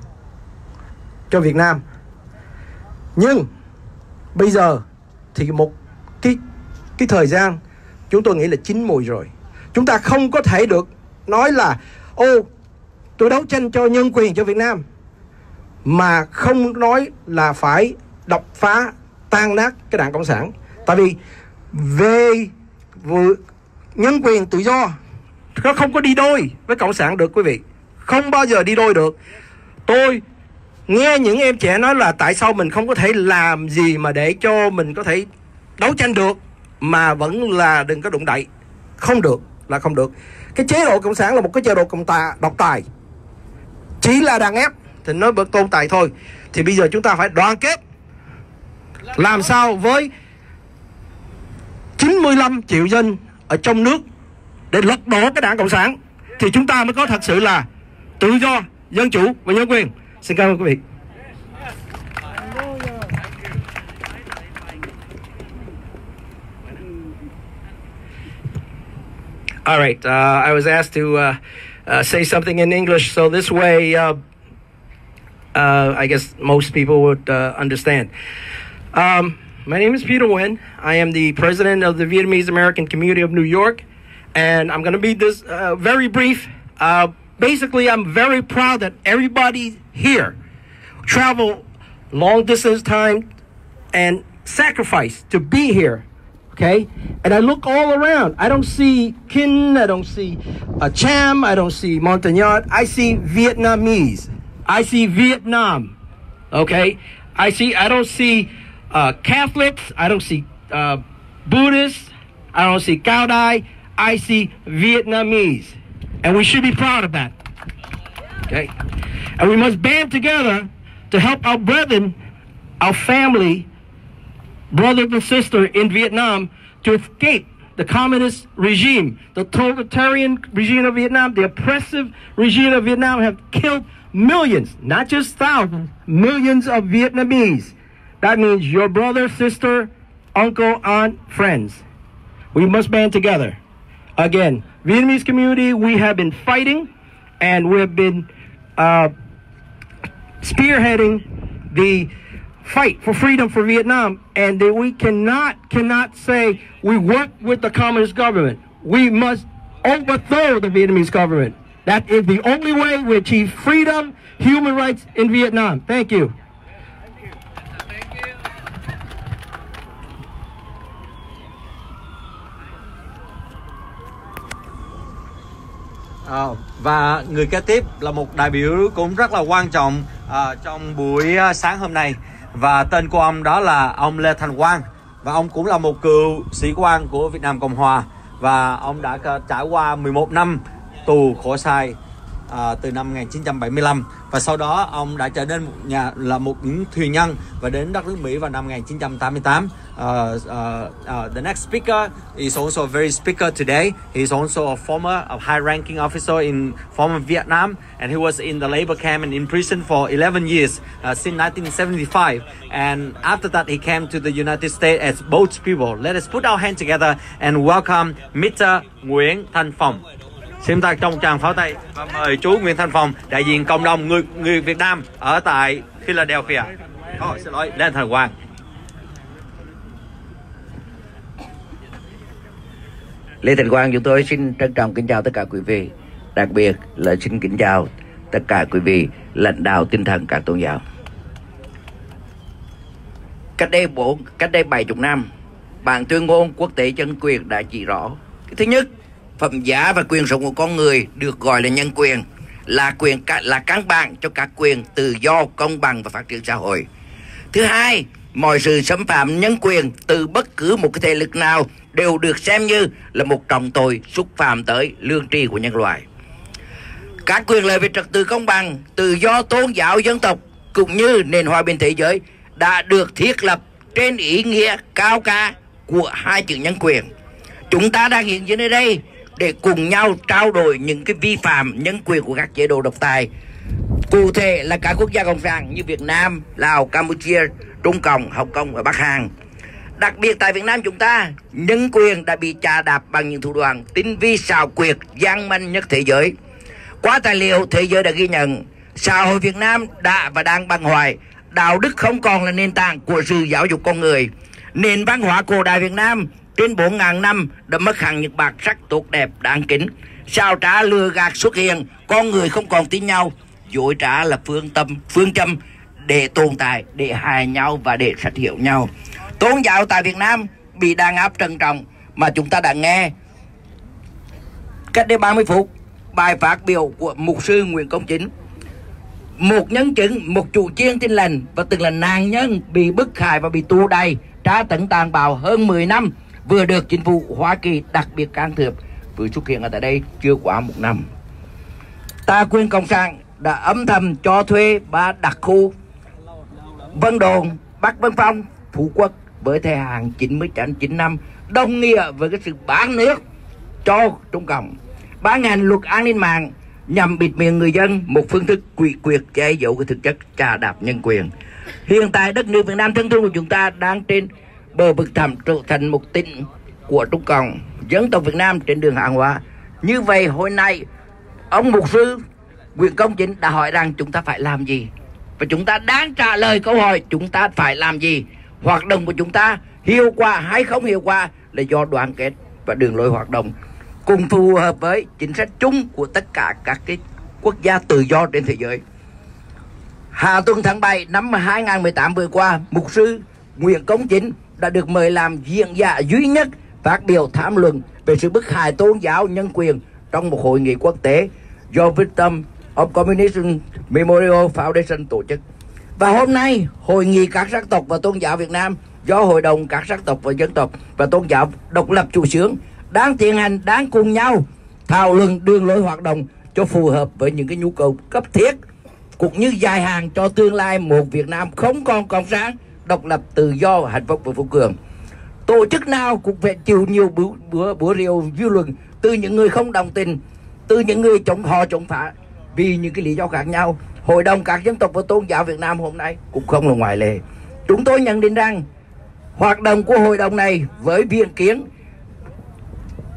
cho Việt Nam. Nhưng bây giờ thì một cái cái thời gian chúng tôi nghĩ là chín mùi rồi. Chúng ta không có thể được nói là ô tôi đấu tranh cho nhân quyền cho Việt Nam mà không nói là phải đập phá, tan nát cái Đảng Cộng sản. Tại vì về nhân quyền tự do nó không có đi đôi với Cộng sản được quý vị. Không bao giờ đi đôi được. Tôi nghe những em trẻ nói là tại sao mình không có thể làm gì mà để cho mình có thể đấu tranh được mà vẫn là đừng có đụng đậy. Không được là không được. Cái chế độ Cộng sản là một cái chế độ cộng tà, độc tài, chỉ là đàn ép thì nó vẫn tồn tại thôi. Thì bây giờ chúng ta phải đoàn kết làm sao với chín mươi lăm triệu dân ở trong nước để lật đổ cái Đảng Cộng sản, thì chúng ta mới có thật sự là tự do, dân chủ và nhân quyền. Xin cảm ơn quý vị. All right, uh, I was asked to uh, uh, say something in English, so this way uh, uh, I guess most people would uh, understand. Um, my name is Peter Nguyen. I am the president of the Vietnamese American Community of New York, and I'm going to be this uh, very brief. Uh, basically, I'm very proud that everybody here traveled long distance time and sacrificed to be here. Okay, and I look all around. I don't see Kin, I don't see uh, Cham, I don't see Montagnard. I see Vietnamese. I see Vietnam. Okay, I see. I don't see uh, Catholics. I don't see uh, Buddhists. I don't see Cao Dai. I see Vietnamese, and we should be proud of that. Okay, and we must band together to help our brethren, our family, brothers and sisters in Vietnam to escape the communist regime, the totalitarian regime of Vietnam, the oppressive regime of Vietnam have killed millions, not just thousands, millions of Vietnamese. That means your brother, sister, uncle, aunt, friends. We must band together. Again, Vietnamese community, we have been fighting and we have been uh, spearheading the fight for freedom for Vietnam, and that we cannot cannot say we work with the communist government. We must overthrow the Vietnamese government. That is the only way we achieve freedom, human rights in Vietnam. Thank you. À, và người kế tiếp là một đại biểu cũng rất là quan trọng à, trong buổi sáng hôm nay, và tên của ông đó là ông Lê Thành Quang, và ông cũng là một cựu sĩ quan của Việt Nam Cộng Hòa, và ông đã trải qua mười một năm tù khổ sai à, từ năm một nghìn chín trăm bảy mươi lăm, và sau đó ông đã trở nên một nhà là một những thuyền nhân và đến đất nước Mỹ vào năm một nghìn chín trăm tám mươi tám. Uh, uh, uh, the next speaker is also a very speaker today. He is also a former a high-ranking officer in former Vietnam, and he was in the labor camp and in prison for eleven years uh, since nineteen seventy-five. And after that, he came to the United States as boat people. Let us put our hands together and welcome Mister Nguyễn Thanh Phong. Xin ta trong tràng pháo tay và mời chú Nguyễn Thanh Phong, đại diện cộng đồng người người Việt Nam ở tại Philadelphia. Oh, xin lỗi, Lê Thành Quang. Lê Thành Quang, chúng tôi xin trân trọng kính chào tất cả quý vị, đặc biệt là xin kính chào tất cả quý vị lãnh đạo tinh thần các tôn giáo. Cách đây bốn, cách đây bảy chục năm, bản tuyên ngôn quốc tế nhân quyền đã chỉ rõ: cái thứ nhất, phẩm giá và quyền sống của con người được gọi là nhân quyền, là quyền là căn bản cho các quyền tự do, công bằng và phát triển xã hội. Thứ hai, mọi sự xâm phạm nhân quyền từ bất cứ một cái thế lực nào đều được xem như là một trọng tội xúc phạm tới lương tri của nhân loại. Các quyền lợi về trật tự công bằng, tự do tôn giáo dân tộc cũng như nền hòa bình thế giới đã được thiết lập trên ý nghĩa cao cả của hai chữ nhân quyền. Chúng ta đang hiện diện ở đây để cùng nhau trao đổi những cái vi phạm nhân quyền của các chế độ độc tài, cụ thể là các quốc gia cộng sản như Việt Nam, Lào, Campuchia, Trung Cộng, Hồng Kông và Bắc Hàn. Đặc biệt tại Việt Nam chúng ta, nhân quyền đã bị chà đạp bằng những thủ đoạn tinh vi xảo quyệt, gian manh nhất thế giới. Qua tài liệu, thế giới đã ghi nhận xã hội Việt Nam đã và đang băng hoại, đạo đức không còn là nền tảng của sự giáo dục con người. Nền văn hóa cổ đại Việt Nam trên bốn nghìn năm đã mất hẳn những bản sắc tốt đẹp đáng kính. Sao trá lừa gạt xuất hiện, con người không còn tin nhau, dối trá là phương tâm, phương châm để tồn tại, để hại nhau và để sát hiệu nhau. Tôn giáo tại Việt Nam bị đàn áp trầm trọng mà chúng ta đã nghe cách đây ba mươi phút bài phát biểu của mục sư Nguyễn Công Chính, một nhân chứng, một chủ chiên tin lành và từng là nạn nhân bị bức hại và bị tù đày, tra tấn tàn bạo hơn mười năm, vừa được chính phủ Hoa Kỳ đặc biệt can thiệp, vừa xuất hiện ở tại đây chưa quá một năm. Ta quyền cộng sản đã âm thầm cho thuê ba đặc khu Vân Đồn, Bắc Vân Phong, Phú Quốc với thời hạn chín mươi chín năm, đồng nghĩa với cái sự bán nước cho Trung Cộng, ban hành luật an ninh mạng nhằm bịt miệng người dân, một phương thức quỷ quyệt che giấu cái thực chất chà đạp nhân quyền. Hiện tại đất nước Việt Nam thân thương của chúng ta đang trên bờ vực thẳm trở thành một tỉnh của Trung Cộng, dân tộc Việt Nam trên đường hàng hóa. Như vậy hồi nay ông mục sư Nguyễn Công Chính đã hỏi rằng chúng ta phải làm gì, và chúng ta đang trả lời câu hỏi chúng ta phải làm gì. Hoạt động của chúng ta hiệu quả hay không hiệu quả là do đoàn kết và đường lối hoạt động cùng phù hợp với chính sách chung của tất cả các cái quốc gia tự do trên thế giới. Hạ tuần tháng bảy năm hai nghìn không trăm mười tám vừa qua, mục sư Nguyễn Công Chính đã được mời làm diễn giả duy nhất phát biểu thảo luận về sự bức hại tôn giáo nhân quyền trong một hội nghị quốc tế do Victim of Communism Memorial Foundation tổ chức. Và hôm nay, Hội nghị các sắc tộc và tôn giáo Việt Nam do Hội đồng các sắc tộc và dân tộc và tôn giáo độc lập chủ xướng đang tiến hành, đang cùng nhau thảo luận đường lối hoạt động cho phù hợp với những cái nhu cầu cấp thiết cũng như dài hạn cho tương lai một Việt Nam không còn cộng sản, độc lập, tự do, hạnh phúc và phú cường. Tổ chức nào cũng phải chịu nhiều búa, búa, búa rìu dư luận từ những người không đồng tình, từ những người chống họ chống phá vì những cái lý do khác nhau. Hội đồng các dân tộc và tôn giáo Việt Nam hôm nay cũng không là ngoại lệ. Chúng tôi nhận định rằng hoạt động của hội đồng này với viện kiến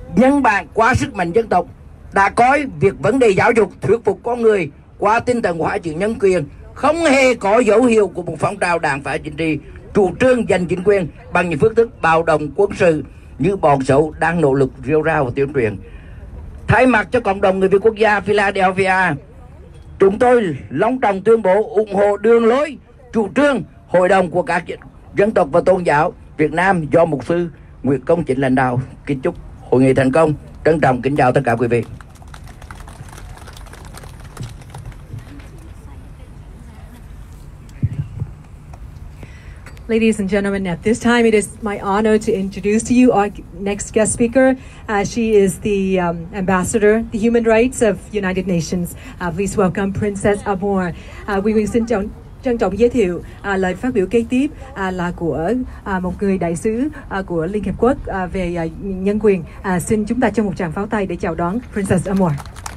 nhân bản qua sức mạnh dân tộc, đã coi việc vấn đề giáo dục thuyết phục con người qua tinh thần hóa chữ nhân quyền không hề có dấu hiệu của một phong trào đảng phái chính trị chủ trương giành chính quyền bằng những phương thức bạo động quân sự như bọn xấu đang nỗ lực rêu rao và tuyên truyền. Thay mặt cho cộng đồng người Việt quốc gia Philadelphia, chúng tôi long trọng tuyên bố ủng hộ đường lối chủ trương hội đồng của các dân tộc và tôn giáo Việt Nam do mục sư Nguyễn Công Chính lãnh đạo. Kính chúc hội nghị thành công. Trân trọng kính chào tất cả quý vị. Ladies and gentlemen, at this time, it is my honor to introduce to you our next guest speaker. Uh, she is the um, ambassador, the human rights of United Nations. Uh, please welcome Princess Amor. Uh, Quy Nguyên xin chào, trân trọng giới thiệu uh, lời phát biểu kế tiếp uh, là của uh, một người đại sứ uh, của Liên Hiệp Quốc uh, về uh, nhân quyền. Uh, xin chúng ta cho một tràng pháo tay để chào đón Princess Amor.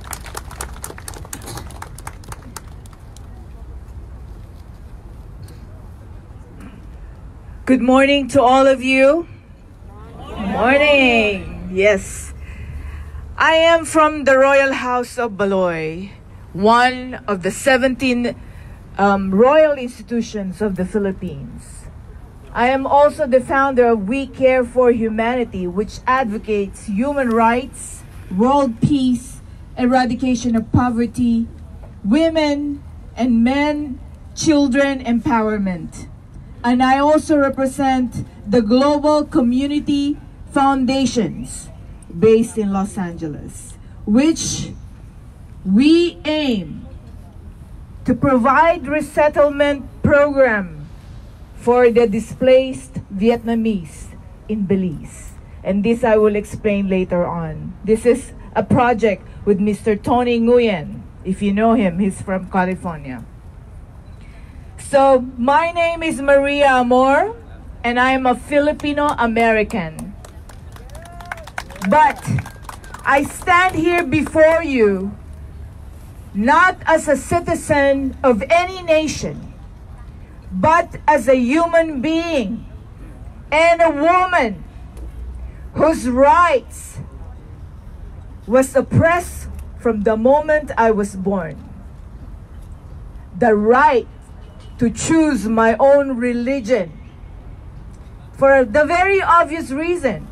Good morning to all of you. Good morning. Yes. I am from the Royal House of Baloy, one of the seventeen um, royal institutions of the Philippines. I am also the founder of We Care for Humanity, which advocates human rights, world peace, eradication of poverty, women and men, children empowerment. And I also represent the Global Community Foundations based in Los Angeles, which we aim to provide resettlement program for the displaced Vietnamese in Belize. And this I will explain later on. This is a project with Mister Tony Nguyen. If you know him, he's from California. So, my name is Maria Amor, and I am a Filipino-American. But I stand here before you not as a citizen of any nation, but as a human being and a woman whose rights was oppressed from the moment I was born. The right to choose my own religion, for the very obvious reason